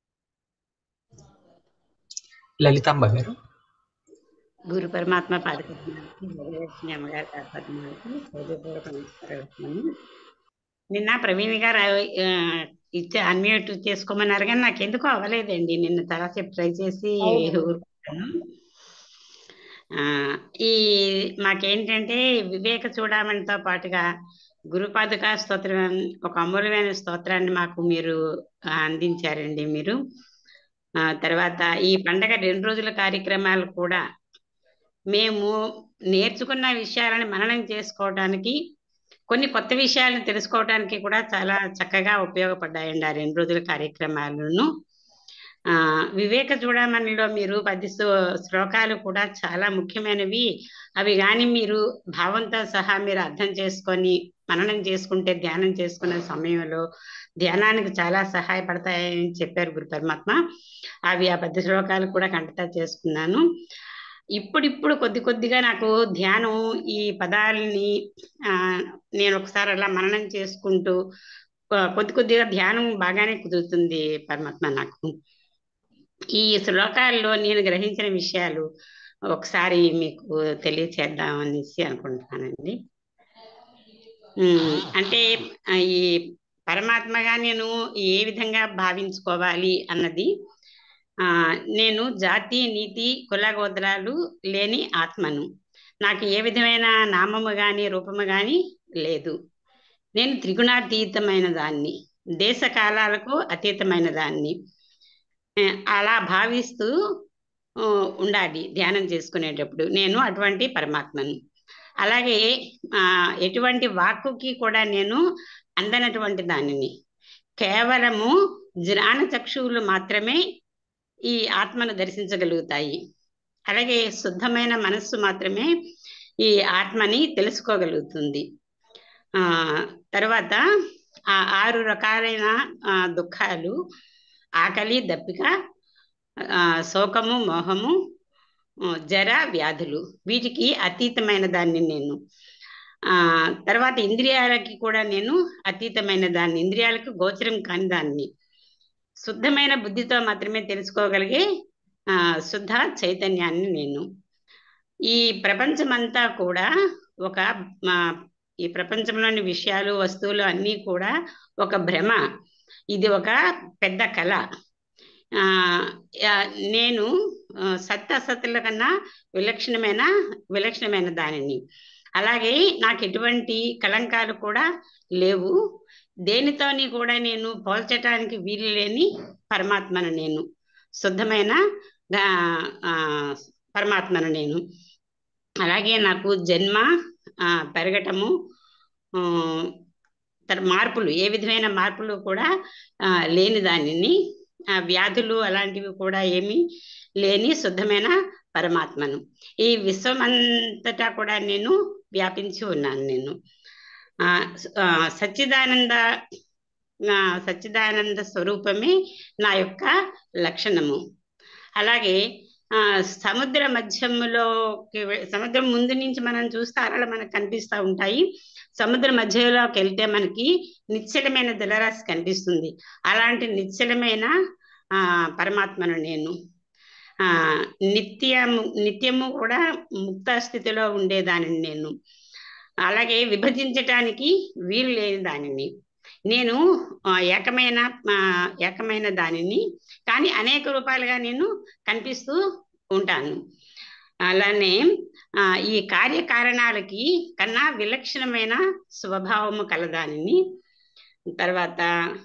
Speaker 3: లలితాంబ గారు.
Speaker 7: గురు పరమాత్మ పాదపద్మాలకి భగవలక్ష్మి అమ్మగారి పాదపద్మాలకి హృదయపూర్వక నమస్కారాలు. నిన్న ప్రవీణ్ గారు ఆ, ఇచ్చే అన్మ్యూట్ చేసుకోమన్నారు కానీ నాకు ఎందుకో అవ్వలేదండి. నిన్న చాలాసేపు ట్రై చేసి
Speaker 2: అవును.
Speaker 7: ఊరుకున్నాను. ఆ, ఈ మాకేంటంటే వివేక చూడమనితో పాటుగా గురుపాదుక స్తోత్రం, ఒక అమూల్యమైన స్తోత్రాన్ని మాకు మీరు ఆ, అందించారండి మీరు. ఆ తర్వాత ఈ పండగ రెండు రోజుల కార్యక్రమాలు కూడా మేము నేర్చుకున్న విషయాలను మననం చేసుకోవడానికి, కొన్ని కొత్త విషయాలను తెలుసుకోవడానికి కూడా చాలా చక్కగా ఉపయోగపడ్డాయండి ఆ రెండు రోజుల కార్యక్రమాలను. ఆ వివేక చూడమనిలో మీరు పది శ్లో- శ్లోకాలు కూడా చాలా ముఖ్యమైనవి. అవి కానీ మీరు భావంతో సహా మీరు అర్థం చేసుకొని మననం చేసుకుంటే ధ్యానం చేసుకునే సమయంలో ధ్యానానికి చాలా సహాయపడతాయని చెప్పారు గురు పరమాత్మ. అవి ఆ పది శ్లోకాలు కూడా కంఠతా చేసుకున్నాను. ఇప్పుడిప్పుడు కొద్ది కొద్దిగా నాకు ధ్యానం ఈ పదాలని ఆ నేను ఒకసారి అలా మననం చేసుకుంటూ కొ- కొద్ది కొద్దిగా ధ్యానం బాగానే కుదురుతుంది పరమాత్మ నాకు. ఈ శ్లోకాల్లో నేను గ్రహించిన విషయాలు ఒకసారి మీకు తెలియచేద్దామనేసి అనుకుంటున్నానండి. ఉమ్, అంటే ఆ, ఈ పరమాత్మగా నేను ఏ విధంగా భావించుకోవాలి అన్నది, ఆ నేను జాతి నీతి కులగోత్రాలు లేని ఆత్మను. నాకు ఏ విధమైన నామము గాని రూపము గాని లేదు. నేను త్రిగుణాతీతమైన దాన్ని, దేశ కాలాలకు అతీతమైన దాన్ని. ఆ, అలా భావిస్తూ ఆ, ఉండాలి ధ్యానం చేసుకునేటప్పుడు. నేను అటువంటి పరమాత్మను. అలాగే ఆ ఎటువంటి వాక్కుకి కూడా నేను అందనటువంటి దానిని. కేవలము జ్ఞాన చక్షువులు మాత్రమే ఈ ఆత్మను దర్శించగలుగుతాయి. అలాగే శుద్ధమైన మనస్సు మాత్రమే ఈ ఆత్మని తెలుసుకోగలుగుతుంది. ఆ తర్వాత ఆ ఆరు రకాలైన ఆ, దుఃఖాలు, ఆకలి, దప్పిక, ఆ, శోకము, మోహము, ఆ, జర, వ్యాధులు, వీటికి అతీతమైన దాన్ని నేను. ఆ తర్వాత ఇంద్రియాలకి కూడా నేను అతీతమైన దాన్ని, ఇంద్రియాలకు గోచరం కాని దాన్ని. శుద్ధమైన బుద్ధితో మాత్రమే తెలుసుకోగలిగే ఆ శుద్ధ చైతన్యాన్ని నేను. ఈ ప్రపంచమంతా కూడా ఒక ఈ ప్రపంచంలోని విషయాలు, వస్తువులు అన్నీ కూడా ఒక భ్రమ. ఇది ఒక పెద్ద కళ. ఆ నేను సత్య అసత్తుల కన్నా విలక్షణమైన విలక్షణమైన దానిని. అలాగే నాకు ఎటువంటి కళంకాలు కూడా లేవు. దేనితోని కూడా నేను పోల్చటానికి వీలు లేని పరమాత్మను నేను. శుద్ధమైన పరమాత్మను నేను. అలాగే నాకు జన్మ, పెరగటము, మార్పులు, ఏ విధమైన మార్పులు కూడా లేని దానిని. వ్యాధులు అలాంటివి కూడా ఏమీ లేని శుద్ధమైన పరమాత్మను. ఈ విశ్వమంతటా కూడా నేను వ్యాపించి ఉన్నాను. నేను సచ్చిదానంద సచ్చిదానంద స్వరూపమే నా యొక్క లక్షణము. అలాగే ఆ సముద్ర మధ్యములోకి, సముద్రం ముందు నుంచి మనం చూస్తే అలలు మనకు కనిపిస్తూ ఉంటాయి. సముద్ర మధ్యలోకి వెళ్తే మనకి నిశ్చలమైన జలరాశి కనిపిస్తుంది. అలాంటి నిశ్చలమైన ఆ పరమాత్మను నేను. ఆ నిత్యము నిత్యము కూడా ముక్త స్థితిలో ఉండేదానిని నేను. అలాగే విభజించటానికి వీలు లేని దానిని నేను. ఏకమైన ఏకమైన దానిని, కానీ అనేక రూపాలుగా నేను కనిపిస్తూ ఉంటాను. అలానే ఈ కార్యకారణాలకి కన్నా విలక్షణమైన స్వభావము కలదానిని. తర్వాత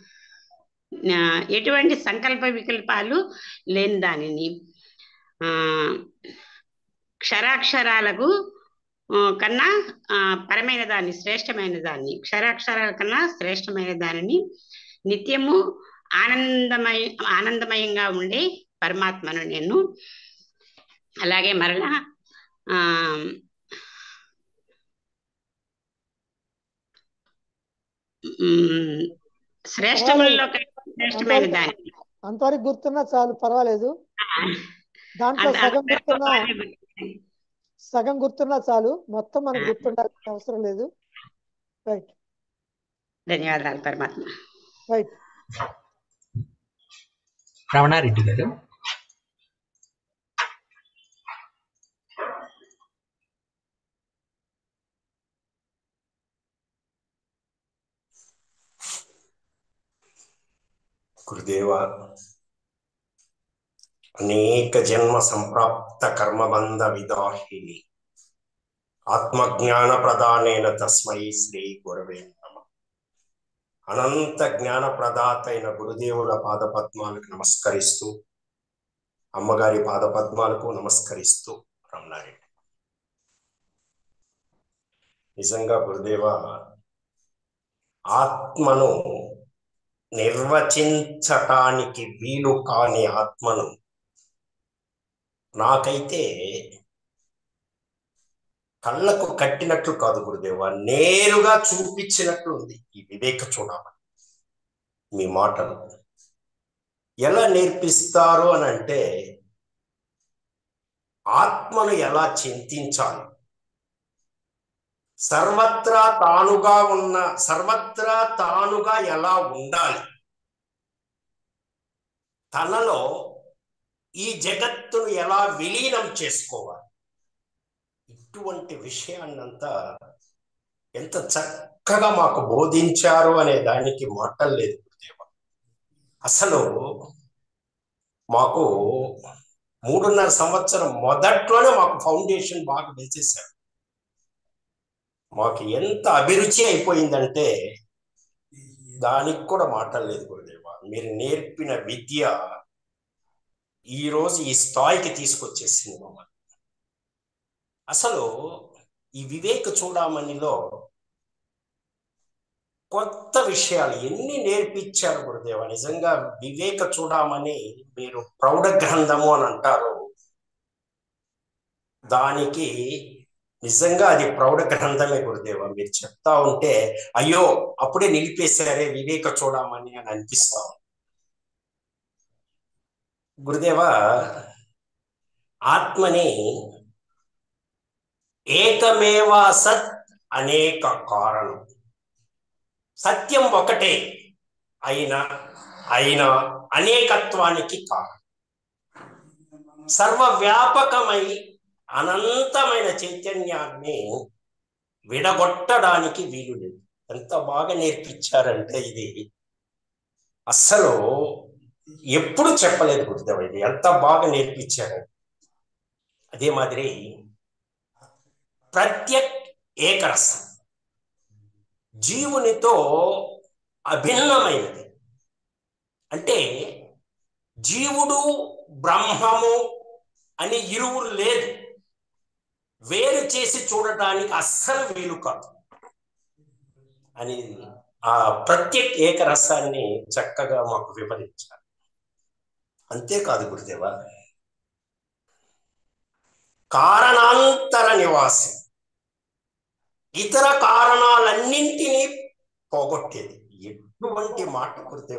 Speaker 7: ఎటువంటి సంకల్ప వికల్పాలు లేని దానిని. ఆ క్షరాక్షరాలకు కన్నా పరమైన దాన్ని, శ్రేష్టమైన దాన్ని, క్షరాక్షరాల కన్నా శ్రేష్టమైన దానిని. నిత్యము ఆనందమయ ఆనందమయంగా ఉండే పరమాత్మను నేను. అలాగే మరలా ఆ శ్రేష్టములలో శ్రేష్టమైన దాన్ని.
Speaker 2: అంతవరకు గుర్తున్నా చాలు, పర్వాలేదు. దాంట్లో సగం గుర్తున్నా సగం గుర్తున్నా చాలు, మొత్తం మనకు గుర్తుండాల్సిన అవసరం లేదు. రైట్,
Speaker 7: ధన్యవాదాలు పరమాత్మ.
Speaker 2: రైట్.
Speaker 3: రమణారెడ్డి గారు.
Speaker 8: గురుదేవ, అనేక జన్మ సంప్రాప్త కర్మబంధ విదాహిని ఆత్మజ్ఞాన ప్రదానేన తస్మై శ్రీ గురవే నమః. అనంత జ్ఞాన ప్రదాత అయిన గురుదేవుల పాదపద్మాలకు నమస్కరిస్తూ, అమ్మగారి పాదపద్మాలకు నమస్కరిస్తూ రమణారెడ్డి. నిజంగా గురుదేవ, ఆత్మను నిర్వచించటానికి వీలు కాని ఆత్మను నాకైతే కళ్ళకు కట్టినట్లు కాదు గురుదేవ, నేరుగా చూపించినట్లు ఉంది ఈ వివేక చూడమని. మీ మాటలు ఎలా నేర్పిస్తారు అని అంటే, ఆత్మను ఎలా చింతించాలి, సర్వత్రా తానుగా ఉన్న సర్వత్రా తానుగా ఎలా ఉండాలి, తనలో ఈ జగత్తును ఎలా విలీనం చేసుకోవాలి, ఇటువంటి విషయాన్నంతా ఎంత చక్కగా మాకు బోధించారు అనే దానికి మాటలు లేదు గురుదేవ. అసలు మాకు మూడున్నర సంవత్సరం మొదట్లోనే మాకు ఫౌండేషన్ బాగా వేసేసారు. మాకు ఎంత అభిరుచి అయిపోయిందంటే దానికి కూడా మాటలు లేదు గురుదేవ. మీరు నేర్పిన విద్య ఈరోజు ఈ స్థాయికి తీసుకొచ్చేసింది మమ్మల్ని. అసలు ఈ వివేక చూడమనిలో కొత్త విషయాలు ఎన్ని నేర్పించారు గురుదేవ. నిజంగా వివేక చూడమని మీరు ప్రౌఢ గ్రంథము అని అంటారు, దానికి నిజంగా అది ప్రౌఢ గ్రంథమే గురుదేవ. మీరు చెప్తా ఉంటే అయ్యో అప్పుడే నిలిపేశారే వివేక చూడమని అని అనిపిస్తా గురుదేవ. ఆత్మని ఏకమేవా సత్ అనేక కారణం, సత్యం ఒకటే అయినా అయిన అనేకత్వానికి కారణం. సర్వవ్యాపకమై అనంతమైన చైతన్యాన్ని విడగొట్టడానికి వీలు లేదు. ఎంత బాగా నేర్పించారంటే ఇది అస్సలు ఎప్పుడు చెప్పలేదు గురుదేవ. ఇది ఎంత బాగా నేర్పించారు. అదే మాదిరి ప్రత్యక్ ఏకరసం జీవునితో అభిన్నమైనది. అంటే జీవుడు బ్రహ్మము అని ఇరువురు లేదు, వేరు చేసి చూడటానికి అస్సలు వీలు కాదు అని ఆ ప్రత్యేక ఏకరసాన్ని చక్కగా మాకు వివరించారు. అంతేకాదు గురుదేవ, కారణాంతర నివాసి ఇతర కారణాలన్నింటినీ పోగొట్టేది. ఎటువంటి మాట గురుదేవ.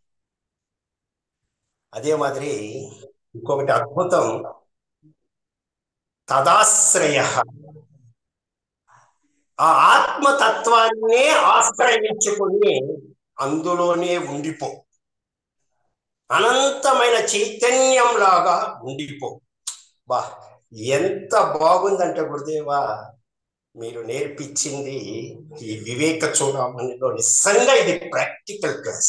Speaker 8: అదే మాదిరి ఇంకొకటి అద్భుతం, తదాశ్రయ, ఆ ఆత్మతత్వాన్నే ఆశ్రయించుకుని అందులోనే ఉండిపో, అనంతమైన చైతన్యం లాగా ఉండిపో. బా ఎంత బాగుందంటే గురుదేవా మీరు నేర్పించింది ఈ వివేక చూడమనిలో. నిజంగా ఇది ప్రాక్టికల్ క్లాస్.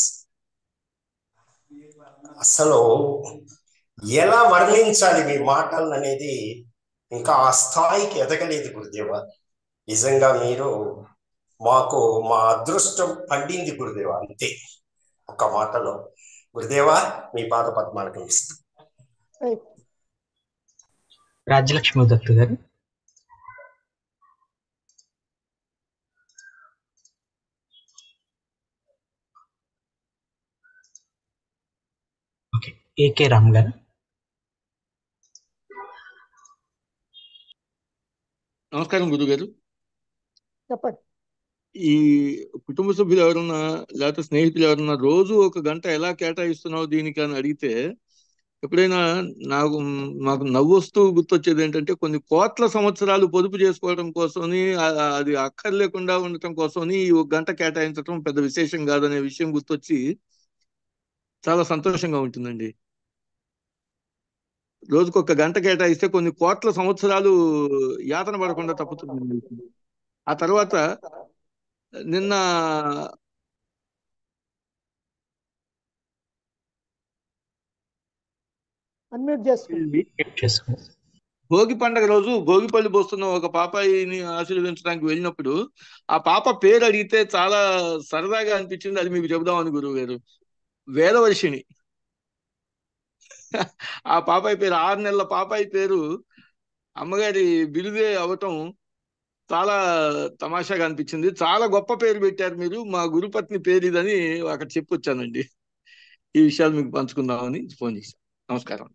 Speaker 8: అసలు ఎలా వర్ణించాలి మీ మాటలు అనేది ఇంకా ఆ స్థాయికి ఎదగలేదు గురుదేవ. నిజంగా మీరు మాకు మా అదృష్టం పండింది గురుదేవ. అంతే ఒక మాటలో. గురుదేవా మీ పాద పద్మాలకు ఇస్తాం.
Speaker 3: రాజ్యలక్ష్మి దత్తు గారు. ఓకే, ఏకే రామ్ గారు.
Speaker 9: నమస్కారం గురుగారు.
Speaker 2: చెప్పండి.
Speaker 9: ఈ కుటుంబ సభ్యులు ఎవరన్నా లేకపోతే స్నేహితులు ఎవరన్నా రోజు ఒక గంట ఎలా కేటాయిస్తున్నావు దీనికి అని అడిగితే ఎప్పుడైనా నాకు మాకు నవ్వొస్తూ గుర్తొచ్చేది ఏంటంటే, కొన్ని కోట్ల సంవత్సరాలు పొదుపు చేసుకోవడం కోసమని అది అక్కర్లేకుండా ఉండటం కోసమని ఒక గంట కేటాయించడం పెద్ద విశేషం కాదనే విషయం గుర్తొచ్చి చాలా సంతోషంగా ఉంటుందండి. రోజుకు ఒక గంట కేటాయిస్తే కొన్ని కోట్ల సంవత్సరాలు యాతన పడకుండా తప్పుతుంది. ఆ తర్వాత నిన్న భోగి పండగ రోజు భోగిపల్లి పోస్తున్న ఒక పాపాయిని ఆశీర్వదించడానికి వెళ్ళినప్పుడు ఆ పాప పేరు అడిగితే చాలా సరదాగా అనిపించింది. అది మీకు చెబుదామని గురువు గారు. వేదవర్షిణి. ఆ పాపాయి పేరు, ఆరు నెలల పాపాయి పేరు అమ్మగారి బిరుదే అవటం చాలా తమాషాగా అనిపించింది. చాలా గొప్ప పేరు పెట్టారు మీరు, మా గురుపత్ని పేరు ఇదని అక్కడ చెప్పొచ్చానండి. ఈ విషయాలు మీకు పంచుకుందామని ఫోన్ చేశాను. నమస్కారం.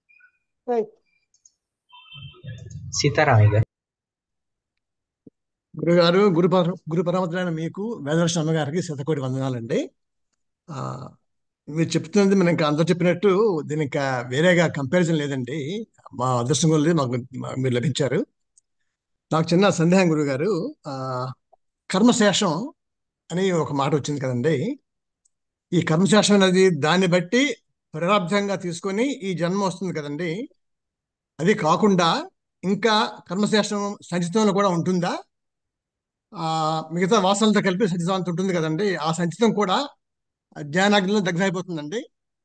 Speaker 3: సీతారామయ్య గారు.
Speaker 10: గురుగారు, గురు గురు పరమతులైన మీకు, వేదవర్ష అమ్మగారికి శతకోటి వందనాలండి. ఆ మీరు చెప్తున్నది మనం ఇంకా అందరూ చెప్పినట్టు దీనికి ఇంకా వేరేగా కంపారిజన్ లేదండి. మా అదృష్టం కొద్దీ మాకు మీరు లభించారు. నాకు చిన్న సందేహం గురుగారు, ఆ కర్మశేషం అని ఒక మాట వచ్చింది కదండి. ఈ కర్మశేషం అనేది దాన్ని బట్టి ప్రారంభంగా తీసుకొని ఈ జన్మ వస్తుంది కదండి. అది కాకుండా ఇంకా కర్మశేషం సంచితంలో కూడా ఉంటుందా? ఆ మిగతా వాసనలతో కలిపి సంచితం అంత ఉంటుంది కదండి. ఆ సంచితం కూడా జ్ఞానాగ్నిలో దగ్ధం అయిపోతుందండి.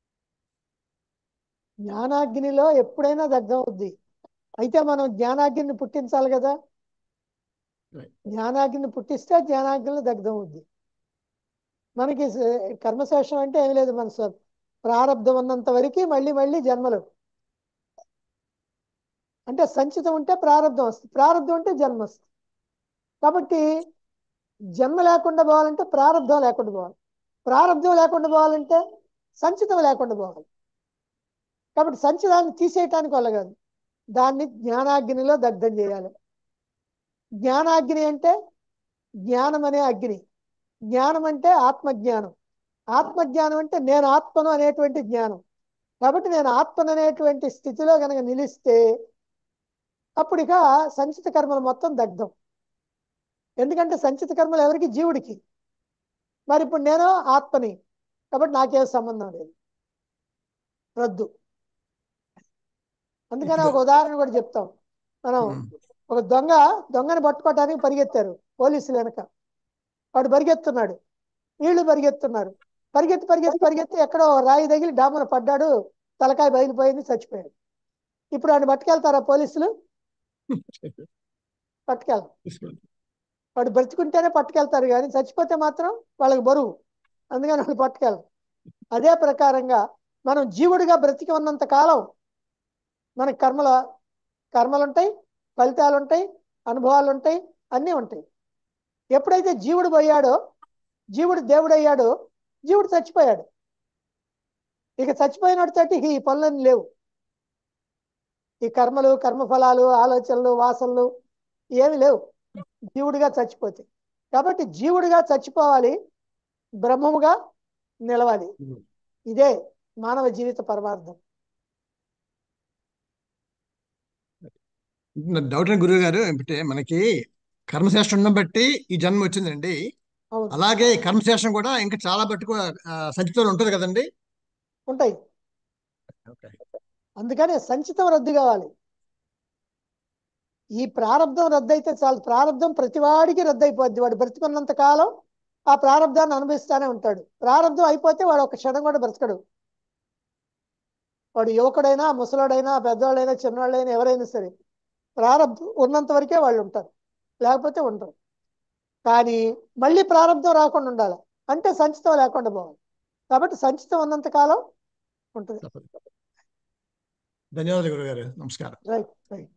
Speaker 2: జ్ఞానాగ్నిలో ఎప్పుడైనా దగ్ధం అవుద్ది. అయితే మనం జ్ఞానాగ్నిని పుట్టించాలి కదా. జ్ఞానాగ్నిని పుట్టిస్తే జ్ఞానాగ్నిలో దగ్ధం అవుద్ది. మనకి కర్మశేషం అంటే ఏమి లేదు, మన ప్రారంధం ఉన్నంత వరకు మళ్ళీ మళ్ళీ జన్మలు. అంటే సంచితం ఉంటే ప్రారంధం వస్తుంది, ప్రారంధం ఉంటే జన్మ వస్తుంది. కాబట్టి జన్మ లేకుండా పోవాలంటే ప్రారంధం లేకుండా పోవాలి, ప్రారంధం లేకుండా పోవాలంటే సంచితం లేకుండా పోవాలి. కాబట్టి సంచితాన్ని తీసేయటానికి వల్ల కాదు, దాన్ని జ్ఞానాగ్నిలో దగ్ధం చేయాలి. జ్ఞానాగ్ని అంటే జ్ఞానం అనే అగ్ని. జ్ఞానం అంటే ఆత్మజ్ఞానం. ఆత్మజ్ఞానం అంటే నేను ఆత్మను అనేటువంటి జ్ఞానం. కాబట్టి నేను ఆత్మను అనేటువంటి స్థితిలో కనుక నిలిస్తే అప్పుడు ఇక సంచిత కర్మలు మొత్తం దగ్ధం. ఎందుకంటే సంచిత కర్మలు ఎవరికి? జీవుడికి. మరి ఇప్పుడు నేను ఆత్మని, కాబట్టి నాకేం సంబంధం లేదు, రద్దు. అందుకని ఒక ఉదాహరణ కూడా చెప్తాం. మనం ఒక దొంగ దొంగని పట్టుకోవడానికి పరిగెత్తారు పోలీసులు వెనక. వాడు పరిగెత్తున్నాడు, వీళ్ళు పరిగెత్తున్నారు. పరిగెత్తి పరిగెత్తి పరిగెత్తి ఎక్కడో రాయి తగిలి డామున పడ్డాడు, తలకాయ బయలుపోయింది, చచ్చిపోయాడు. ఇప్పుడు వాడిని పట్టుకెళ్తారా పోలీసులు? పట్టుకెళ్తారు. వాడు బ్రతుకుంటేనే పట్టుకెళ్తారు, కానీ చచ్చిపోతే మాత్రం వాళ్ళకి బరువు, అందుకని వాళ్ళు పట్టుకెళ్ళరు. అదే ప్రకారంగా మనం జీవుడిగా బ్రతికి ఉన్నంత కాలం మనకి కర్మల కర్మలు ఉంటాయి, ఫలితాలు ఉంటాయి, అనుభవాలు ఉంటాయి, అన్నీ ఉంటాయి. ఎప్పుడైతే జీవుడు పోయాడో, జీవుడు దేవుడు అయ్యాడో, జీవుడు చచ్చిపోయాడు. ఇక చచ్చిపోయినతోటి ఈ పనులన్నీ లేవు. ఈ కర్మలు, కర్మఫలాలు, ఆలోచనలు, వాసనలు ఏమి లేవు జీవుడిగా చచ్చిపోతే. కాబట్టి జీవుడిగా చచ్చిపోవాలి, బ్రహ్మముగా నిలవాలి. ఇదే మానవ జీవిత పరమార్థం.
Speaker 10: డౌట్ అండి గురువు గారు, అంటే మనకి కర్మశేషం ఉండడం బట్టి ఈ జన్మ వచ్చిందండి. అలాగే కర్మశేషం కూడా ఇంకా చాలా బట్టి సంచితంలో ఉంటుంది కదండి?
Speaker 2: ఉంటాయి. అందుకనే సంచితం రద్దు కావాలి. ఈ ప్రారంధం రద్దు అయితే చాలు. ప్రారంధం ప్రతివాడికి రద్దు అయిపోద్ది. వాడు బ్రతుకున్నంత కాలం ఆ ప్రారంధాన్ని అనుభవిస్తానే ఉంటాడు. ప్రారంధం అయిపోతే వాడు ఒక క్షణం కూడా బ్రతకడు. వాడు యువకుడైనా, ముసలోడైనా, పెద్దవాళ్ళైనా, చిన్నవాళ్ళైనా, ఎవరైనా సరే ప్రారంధం ఉన్నంత వరకే వాళ్ళు ఉంటారు, లేకపోతే ఉండరు. కానీ మళ్ళీ ప్రారంధం రాకుండా ఉండాలి అంటే సంచితం లేకుండా పోవాలి. కాబట్టి సంచితం ఉన్నంత కాలం ఉంటుంది.
Speaker 10: ధన్యవాదాలు గురుగారు, నమస్కారం.
Speaker 2: రైట్ రైట్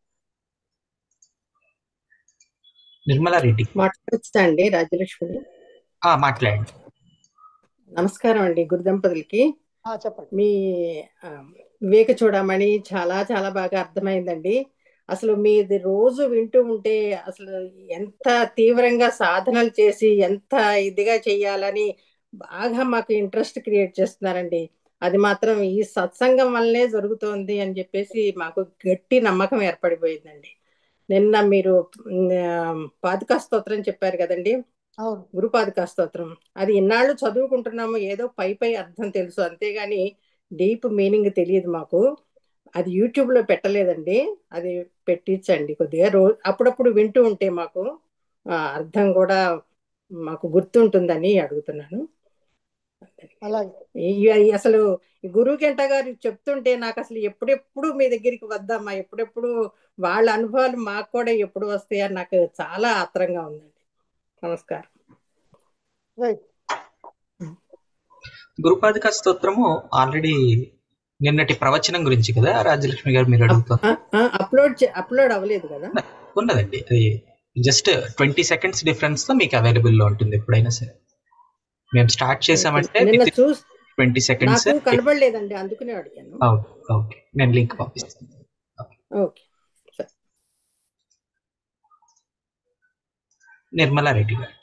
Speaker 3: నిర్మలారెడ్డి
Speaker 11: మాట్లాడొచ్చా అండి? రాజ్యలక్ష్మి
Speaker 3: మాట్లాడండి.
Speaker 11: నమస్కారం అండి గురు దంపతులకి.
Speaker 2: చెప్పండి.
Speaker 11: మీ వివేక చూడమని చాలా చాలా బాగా అర్థమైందండి. అసలు మీది రోజు వింటూ ఉంటే అసలు ఎంత తీవ్రంగా సాధనలు చేసి ఎంత ఇదిగా చెయ్యాలని బాగా మాకు ఇంట్రెస్ట్ క్రియేట్ చేస్తున్నారండి. అది మాత్రం ఈ సత్సంగం వల్లనే జరుగుతోంది అని చెప్పేసి మాకు గట్టి నమ్మకం ఏర్పడిపోయిందండి. నిన్న మీరు పాదుకా స్తోత్రం చెప్పారు కదండి, గురు పాదుకా స్తోత్రం. అది ఇన్నాళ్ళు చదువుకుంటున్నాము, ఏదో పై పై అర్థం తెలుసు, అంతేగాని డీప్ మీనింగ్ తెలియదు మాకు. అది యూట్యూబ్లో పెట్టలేదండి, అది పెట్టించండి కొద్దిగా. రోజు అప్పుడప్పుడు వింటూ ఉంటే మాకు అర్థం కూడా మాకు గుర్తుంటుందని అడుగుతున్నాను. అసలు గురువు గంట గారు చెప్తుంటే నాకు అసలు ఎప్పుడెప్పుడు మీ దగ్గరికి వద్దామా, ఎప్పుడెప్పుడు వాళ్ళ అనుభవాలు మాకు కూడా ఎప్పుడు వస్తాయని నాకు చాలా ఆత్రంగా ఉందండి. నమస్కారం.
Speaker 3: గురుపాదుకా స్తోత్రము ఆల్రెడీ నిన్నటి ప్రవచనం గురించి కదా రాజ్యలక్ష్మి గారు మీరు అడుగుతారు.
Speaker 11: అప్లోడ్ అప్లోడ్ అవ్వలేదు కదా?
Speaker 3: ఉన్నదండి, అది జస్ట్ ట్వంటీ సెకండ్స్ డిఫరెన్స్ తో మీకు అవైలబుల్ లో ఉంటుంది ఎప్పుడైనా సరే. మేము స్టార్ట్ చేసామంటే ట్వంటీ సెకండ్స్
Speaker 11: కనబడలేదండి, అందుకనే అడిగాను.
Speaker 3: ఓకే, నేను లింక్ పంపిస్తాను.
Speaker 11: ఓకే.
Speaker 3: నిర్మలారెడ్డి గారు.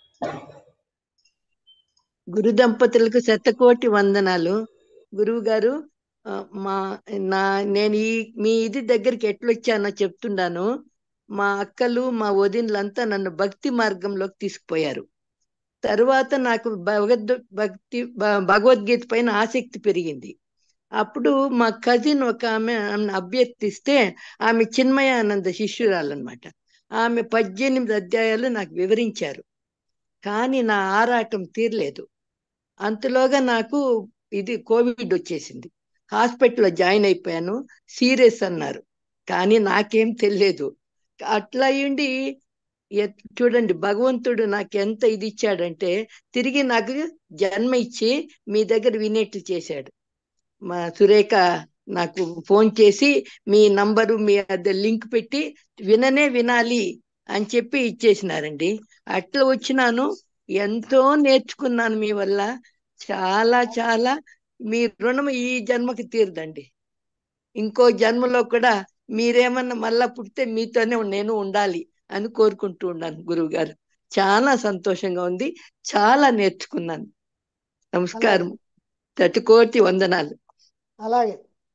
Speaker 12: గురు దంపతులకు శతకోటి వందనాలు. గురువు గారు, మా నా నేను ఈ మీ ఇది దగ్గరికి ఎట్లొచ్చానో చెప్తున్నాను. మా అక్కలు, మా వదినలంతా నన్ను భక్తి మార్గంలోకి తీసుకుపోయారు. తరువాత నాకు భగవద్ భక్తి భగవద్గీత పైన ఆసక్తి పెరిగింది. అప్పుడు మా కజిన్ ఒక ఆమె అభ్యర్థిస్తే, ఆమె చిన్మయానంద శిష్యురాలన్నమాట. ఆమె పద్దెనిమిది అధ్యాయాలు నాకు వివరించారు. కానీ నా ఆరాటం తీరలేదు. అంతలోగా నాకు ఇది కోవిడ్ వచ్చేసింది. హాస్పిటల్లో జాయిన్ అయిపోయాను. సీరియస్ అన్నారు, కానీ నాకేం తెలియదు. అట్లా అయ్యుండి చూడండి, భగవంతుడు నాకు ఎంత ఇది ఇచ్చాడంటే తిరిగి నాకు జన్మ ఇచ్చి మీ దగ్గర వినేట్లు చేశాడు. మా సురేఖ నాకు ఫోన్ చేసి మీ నంబరు మీ అదే లింక్ పెట్టి విననే వినాలి అని చెప్పి ఇచ్చేసినారండి. అట్లా వచ్చినాను, ఎంతో నేర్చుకున్నాను మీ వల్ల. చాలా చాలా మీ రుణం ఈ జన్మకి తీరదండి. ఇంకో జన్మలో కూడా మీరేమన్నా మళ్ళా పుడితే మీతోనే నేను ఉండాలి అని కోరుకుంటూ ఉన్నాను. గురువు గారు, చాలా సంతోషంగా ఉంది, చాలా నేర్చుకున్నాను. నమస్కారం, శతకోటి వందనాలు.
Speaker 2: అలాగే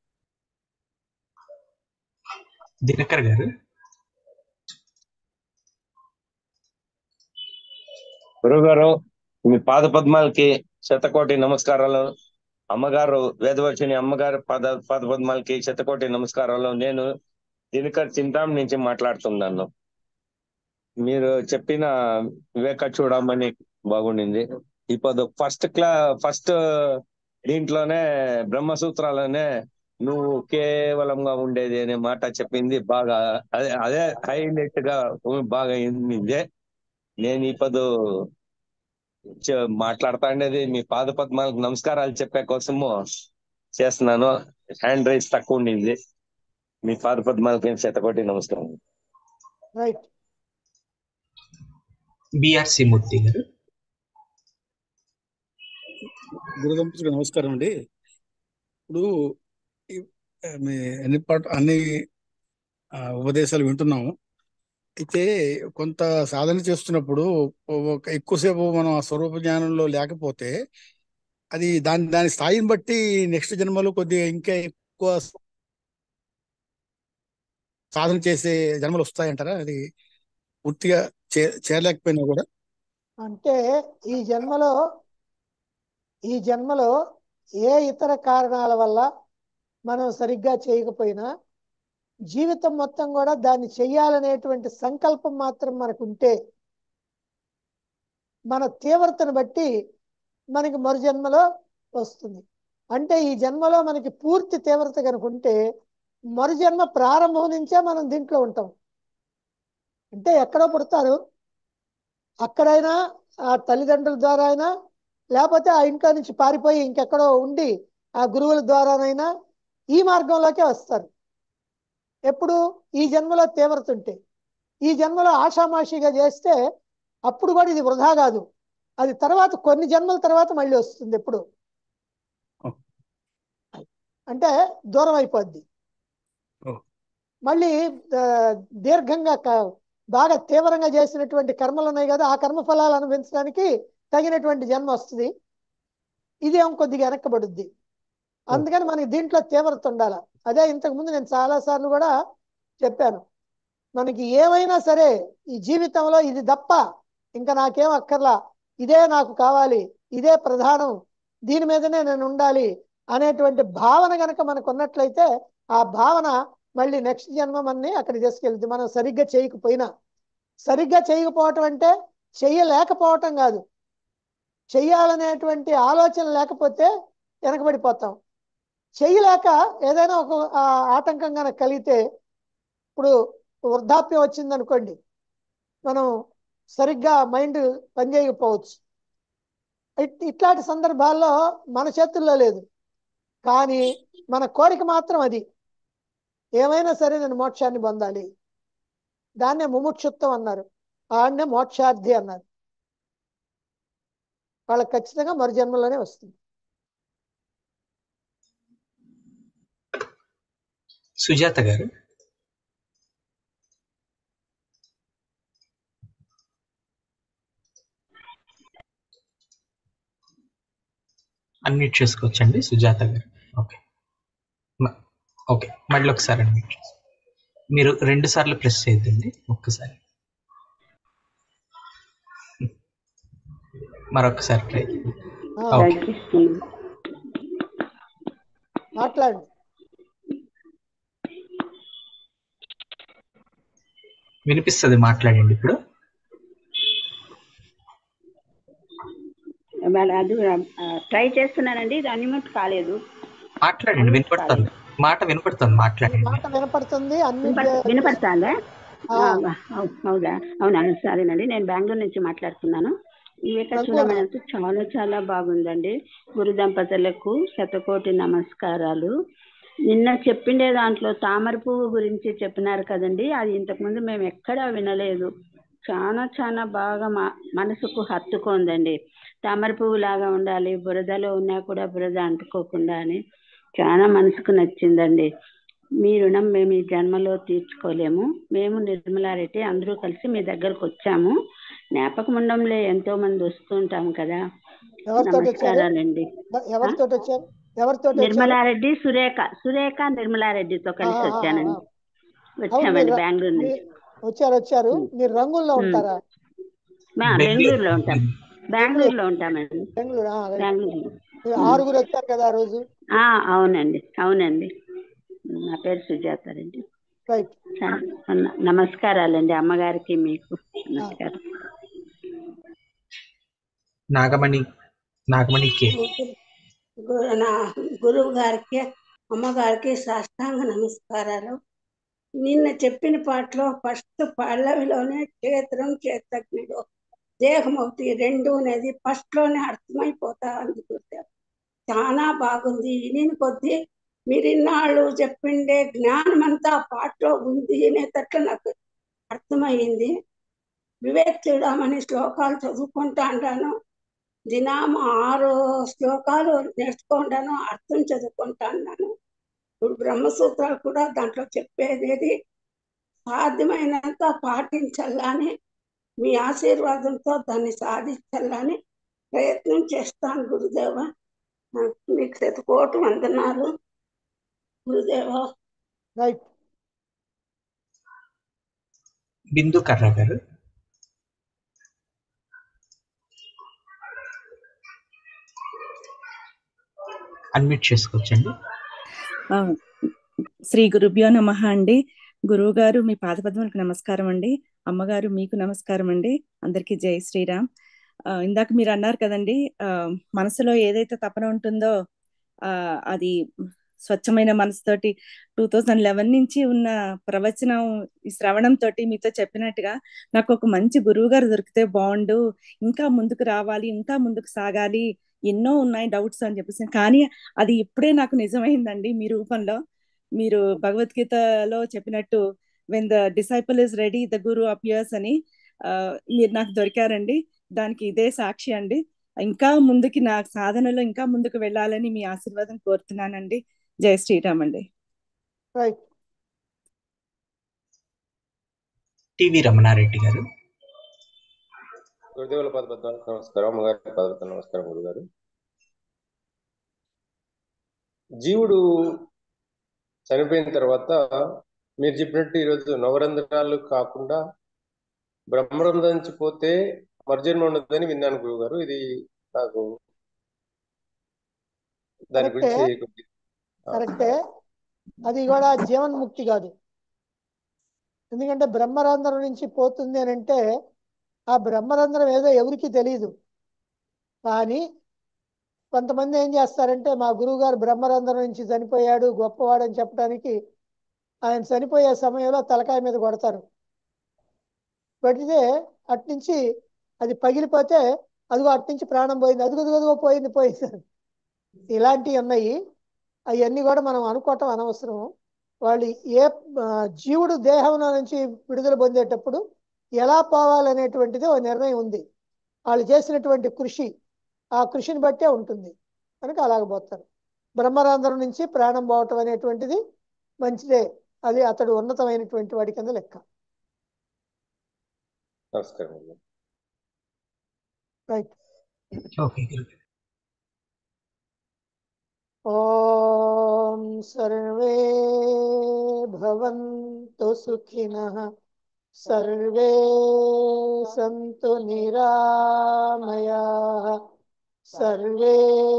Speaker 3: దినకర్ గారు.
Speaker 13: గురువు గారు, మీ పాద పద్మాలకి శతకోటి నమస్కారాలు. అమ్మగారు వేదవర్షిని అమ్మగారు పద పద పద్మాలకి శతకోటి నమస్కారాలు. నేను దినకర్ చింతాం నుంచి మాట్లాడుతున్నాను. మీరు చెప్పిన వివేక చూడమని బాగుండింది. ఇప్పుడు ఫస్ట్ క్లా ఫస్ట్ దీంట్లోనే బ్రహ్మసూత్రాలనే నువ్వు కేవలంగా ఉండేది అనే మాట చెప్పింది బాగా, అదే అదే హైలైట్ గా బాగా అయింది. నేను ఇప్పుడు మాట్లాడుతా ఉండేది మీ పాద పద్మాలకు నమస్కారాలు చెప్పే కోసము చేస్తున్నాను. హ్యాండ్ రైస్ తక్కువ ఉండింది. మీ పాద పద్మాలకి శతకోటి నమస్కారం.
Speaker 2: రైట్.
Speaker 3: బిఆర్సి మూర్తి గారు.
Speaker 14: గురుదంపతులకు నమస్కారం అండి. ఇప్పుడు అన్ని పాట అన్ని ఉపదేశాలు వింటున్నాము. అయితే కొంత సాధన చేస్తున్నప్పుడు ఒక ఎక్కువసేపు మనం ఆ స్వరూప జ్ఞానంలో లేకపోతే అది దాని దాని స్థాయిని బట్టి నెక్స్ట్ జన్మలో కొద్దిగా ఇంకా ఎక్కువ సాధన చేసే జన్మలు వస్తాయంటారా? అది పూర్తిగా చే చేరలేకపోయినా కూడా.
Speaker 2: అంటే ఈ జన్మలో ఈ జన్మలో ఏ ఇతర కారణాల వల్ల మనం సరిగ్గా చేయకపోయినా జీవితం మొత్తం కూడా దాన్ని చెయ్యాలనేటువంటి సంకల్పం మాత్రం మనకు ఉంటే మన తీవ్రతను బట్టి మనకి మరు జన్మలో వస్తుంది. అంటే ఈ జన్మలో మనకి పూర్తి తీవ్రత కనుకుంటే మరు జన్మ ప్రారంభం నుంచే మనం దీంట్లో ఉంటాం. అంటే ఎక్కడో పుడతారు, అక్కడైనా ఆ తల్లిదండ్రుల ద్వారా అయినా, లేకపోతే ఆ ఇంట్లో నుంచి పారిపోయి ఇంకెక్కడో ఉండి ఆ గురువుల ద్వారానైనా ఈ మార్గంలోకే వస్తారు. ఎప్పుడు ఈ జన్మలో తీవ్రత ఉంటే. ఈ జన్మలో ఆషామాషిగా చేస్తే అప్పుడు కూడా ఇది వృధా కాదు, అది తర్వాత కొన్ని జన్మల తర్వాత మళ్ళీ వస్తుంది. ఎప్పుడు అంటే దూరం అయిపోద్ది. మళ్ళీ దీర్ఘంగా బాగా తీవ్రంగా చేసినటువంటి కర్మలు ఉన్నాయి కదా, ఆ కర్మ ఫలాలు అనుభవించడానికి తగినటువంటి జన్మ వస్తుంది. ఇది ఏం కొద్దిగా వెనక్కబడుద్ది. అందుకని మనకి దీంట్లో తీవ్రత ఉండాలి. అదే ఇంతకు ముందు నేను చాలా సార్లు కూడా చెప్పాను, మనకి ఏమైనా సరే ఈ జీవితంలో ఇది తప్ప ఇంకా నాకేం అక్కర్లా, ఇదే నాకు కావాలి, ఇదే ప్రధానం, దీని మీదనే నేను ఉండాలి అనేటువంటి భావన కనుక మనకు ఉన్నట్లయితే ఆ భావన మళ్ళీ నెక్స్ట్ జన్మ మనని అక్కడికి తీసుకెళ్తుంది. మనం సరిగ్గా చేయకపోయినా. సరిగ్గా చేయకపోవటం అంటే చెయ్యలేకపోవటం కాదు, చెయ్యాలనేటువంటి ఆలోచన లేకపోతే వెనకబడిపోతాం. చెయ్యలేక ఏదైనా ఒక ఆటంకం కనుక కలిగితే, ఇప్పుడు వృద్ధాప్యం వచ్చిందనుకోండి, మనం సరిగ్గా మైండ్ పనిచేయకపోవచ్చు. ఇట్లాంటి సందర్భాల్లో మన చేతుల్లో లేదు, కానీ మన కోరిక మాత్రం అది, ఏమైనా సరే నేను మోక్షాన్ని పొందాలి. దాన్నే ముముక్షుత్వం అన్నారు, ఆడనే మోక్షార్థి అన్నారు. వాళ్ళకి ఖచ్చితంగా మరు జన్మలోనే వస్తుంది.
Speaker 3: సుజాత గారు. అన్మ్యూట్ చేసుకోవచ్చండి సుజాత గారు. ఓకే ఓకే మళ్ళీ ఒకసారి అన్మ్యూట్ చేసుకో. మీరు రెండు సార్లు ప్రెస్ చేయద్దండి, ఒక్కసారి మరొకసారి ట్రై.
Speaker 2: మాట్లాడండి.
Speaker 3: వినిపిస్తుంది, మాట్లాడండి ఇప్పుడు.
Speaker 15: అది ట్రై చేస్తున్నానండి, ఇది అన్మ్యూట్ కాలేదు.
Speaker 3: మాట్లాడండి, వినపడుతుంది మాట, వినపడుతుంది, మాట్లాడండి.
Speaker 2: మాట వినపడుతుంది.
Speaker 15: వినపడుతుందా? అవునా అవునా సరేనండి. నేను బెంగళూరు నుంచి మాట్లాడుతున్నాను. వివేక చూడమని అంటూ చాలా చాలా బాగుందండి. గురు దంపతులకు శతకోటి నమస్కారాలు. నిన్న చెప్పిండే దాంట్లో తామర పువ్వు గురించి చెప్పినారు కదండి, అది ఇంతకుముందు మేము ఎక్కడా వినలేదు. చాలా చాలా బాగా మా మనసుకు హత్తుకుందండి. తామర పువ్వు లాగా ఉండాలి, బురదలో ఉన్నా కూడా బురద అంటుకోకుండా అని చాలా మనసుకు నచ్చిందండి. మీ రుణం మేము ఈ జన్మలో తీర్చుకోలేము. మేము నిర్మలారెడ్డి అందరూ కలిసి మీ దగ్గరకు వచ్చాము. జ్ఞాపకం ఉండంలో ఎంతో మంది వస్తుంటాం కదా. నమస్కారాలండి. నిర్మలారెడ్డి, సురేఖ సురేఖ నిర్మలారెడ్డితో కలిసి వచ్చానండి. వచ్చామండి బెంగళూరు నుంచి.
Speaker 2: వచ్చారు వచ్చారు మీరు రంగుల్లో ఉంటారా?
Speaker 15: బెంగళూరులో ఉంటాం. బెంగళూరులో ఉంటామండి.
Speaker 2: బెంగళూరు
Speaker 15: బెంగళూరు
Speaker 2: ఆరుగురు వచ్చారు కదా ఆ రోజు.
Speaker 15: ఆ, అవునండి అవునండి నా పేరు సుజాతారండి.
Speaker 2: రైట్.
Speaker 15: న- నమస్కారాలండి అమ్మగారికి మీకు నమస్కారం.
Speaker 3: నాగమణి నాగమణి కే.
Speaker 16: గు- నా గురువు గారికి అమ్మగారికి సాష్టాంగ నమస్కారాలు. నిన్న చెప్పిన పాటలో ఫస్ట్ పల్లవిలోనే క్షేత్రం క్షేత్రజ్ఞుడు దేహమవుతి రెండు అనేది ఫస్ట్ లోనే అర్థమైపోతా ఉంది గురుదేవ్. చాలా బాగుంది. విని కొద్దీ మీరు ఇన్నాళ్ళు చెప్పిండే జ్ఞానం అంతా ఆ పాటలో ఉంది అనేటట్లు నాకు అర్థమయ్యింది. వివేక్ చూడమని శ్లోకాలు చదువుకుంటా అంటాను. దినం ఆరు శ్లోకాలు నేర్చుకుంటాను, అర్థం చదువుకుంటా అన్నాను. ఇప్పుడు బ్రహ్మసూత్రాలు కూడా దాంట్లో చెప్పేది సాధ్యమైనంత పాటించాలని, మీ ఆశీర్వాదంతో దాన్ని సాధించాలని ప్రయత్నం చేస్తాను గురుదేవ. మీకు శతకోటి వందనాలు గురుదేవ.
Speaker 2: రైట్.
Speaker 3: బిందు కర్ర గారు. అన్మ్యూట్ చేసుకోవచ్చండి.
Speaker 17: ఆ, శ్రీ గురుభ్యో నమః అండి. గురువు గారు మీ పాదపద్మలకు నమస్కారం అండి. అమ్మగారు మీకు నమస్కారం అండి. అందరికీ జై శ్రీరామ్. ఆ, ఇందాక మీరు అన్నారు కదండి, ఆ, మనసులో ఏదైతే తపన ఉంటుందో ఆ అది స్వచ్ఛమైన మనసుతోటి టూ థౌజండ్ లెవెన్ నుంచి ఉన్న ప్రవచనం ఈ శ్రవణం తోటి మీతో చెప్పినట్టుగా నాకు ఒక మంచి గురువు గారు దొరికితే బాగుండు, ఇంకా ముందుకు రావాలి, ఇంకా ముందుకు సాగాలి, ఎన్నో ఉన్నాయి డౌట్స్ అని చెప్పేసి, కానీ అది ఇప్పుడే నాకు నిజమైందండి మీ రూపంలో. మీరు భగవద్గీతలో చెప్పినట్టు when the disciple is ready the guru appears అని ఆ, మీరు నాకు దొరికారండి. దానికి ఇదే సాక్షి అండి. ఇంకా ముందుకి నా సాధనలో ఇంకా ముందుకు వెళ్ళాలని మీ ఆశీర్వాదం కోరుతున్నానండి. జై శ్రీరామ్ అండి.
Speaker 2: రైట్.
Speaker 3: టివి రమణారెడ్డి గారు.
Speaker 18: గురుదేవుల పదపద్మాలకు నమస్కారం, అమ్మగారి పదపద్మ నమస్కారం. గురుగారు, జీవుడు చనిపోయిన తర్వాత మీరు చెప్పినట్టు ఈరోజు నవరంధ్రాలు కాకుండా బ్రహ్మరంధ్రం నుంచి పోతే మర్జన్మ ఉండదని విన్నాను గురుగారు. ఇది నాకు దాని
Speaker 2: కరెక్టే
Speaker 18: గురించి
Speaker 2: కరెక్టే అది కూడా జీవన్ముక్తి కాదు. ఎందుకంటే బ్రహ్మరంధ్రం నుంచి పోతుంది అని అంటే ఆ బ్రహ్మరంధ్రం ఏదో ఎవరికి తెలియదు. కానీ కొంతమంది ఏం చేస్తారంటే మా గురువు గారు బ్రహ్మరంధ్రం నుంచి చనిపోయాడు, గొప్పవాడు అని చెప్పడానికి ఆయన చనిపోయే సమయంలో తలకాయ మీద కొడతారు. కొడితే అట్నుంచి అది పగిలిపోతే అదిగో అట్నుంచి ప్రాణం పోయింది, అదిగో అదిగో పోయింది పోయింది ఇలాంటివి ఉన్నాయి. అవన్నీ కూడా మనం అనుకోవటం అనవసరం. వాళ్ళు ఏ జీవుడు దేహంలో నుంచి విడుదల పొందేటప్పుడు ఎలా పోవాలనేటువంటిది ఒక నిర్ణయం ఉంది. వాళ్ళు చేసినటువంటి కృషి, ఆ కృషిని బట్టే ఉంటుంది కనుక అలాగపోతారు. బ్రహ్మరంధ్రం నుంచి ప్రాణం పోవటం అనేటువంటిది మంచిదే. అది అతడు ఉన్నతమైనటువంటి వాడి కింద లెక్క.
Speaker 18: నమస్కారం.
Speaker 2: రైట్.
Speaker 3: ఓకే.
Speaker 2: ఓం సర్వే భవంతు సుఖినః, సర్వే సంతు నిరామయాః, సర్వే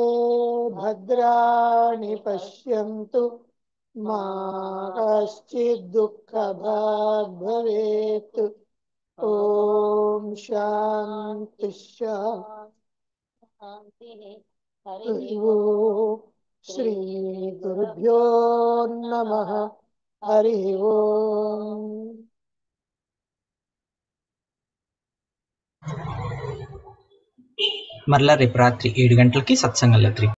Speaker 2: భద్రాణి పశ్యంతు, మా కశ్చిద్ దుఃఖభాగ్ భవేత్. ఓం శాంతి శాంతి. హరి ఓం. శ్రీ గురుభ్యో నమః. హరి ఓం.
Speaker 3: మరలా రేపు రాత్రి ఏడు గంటలకి సత్సంగంలో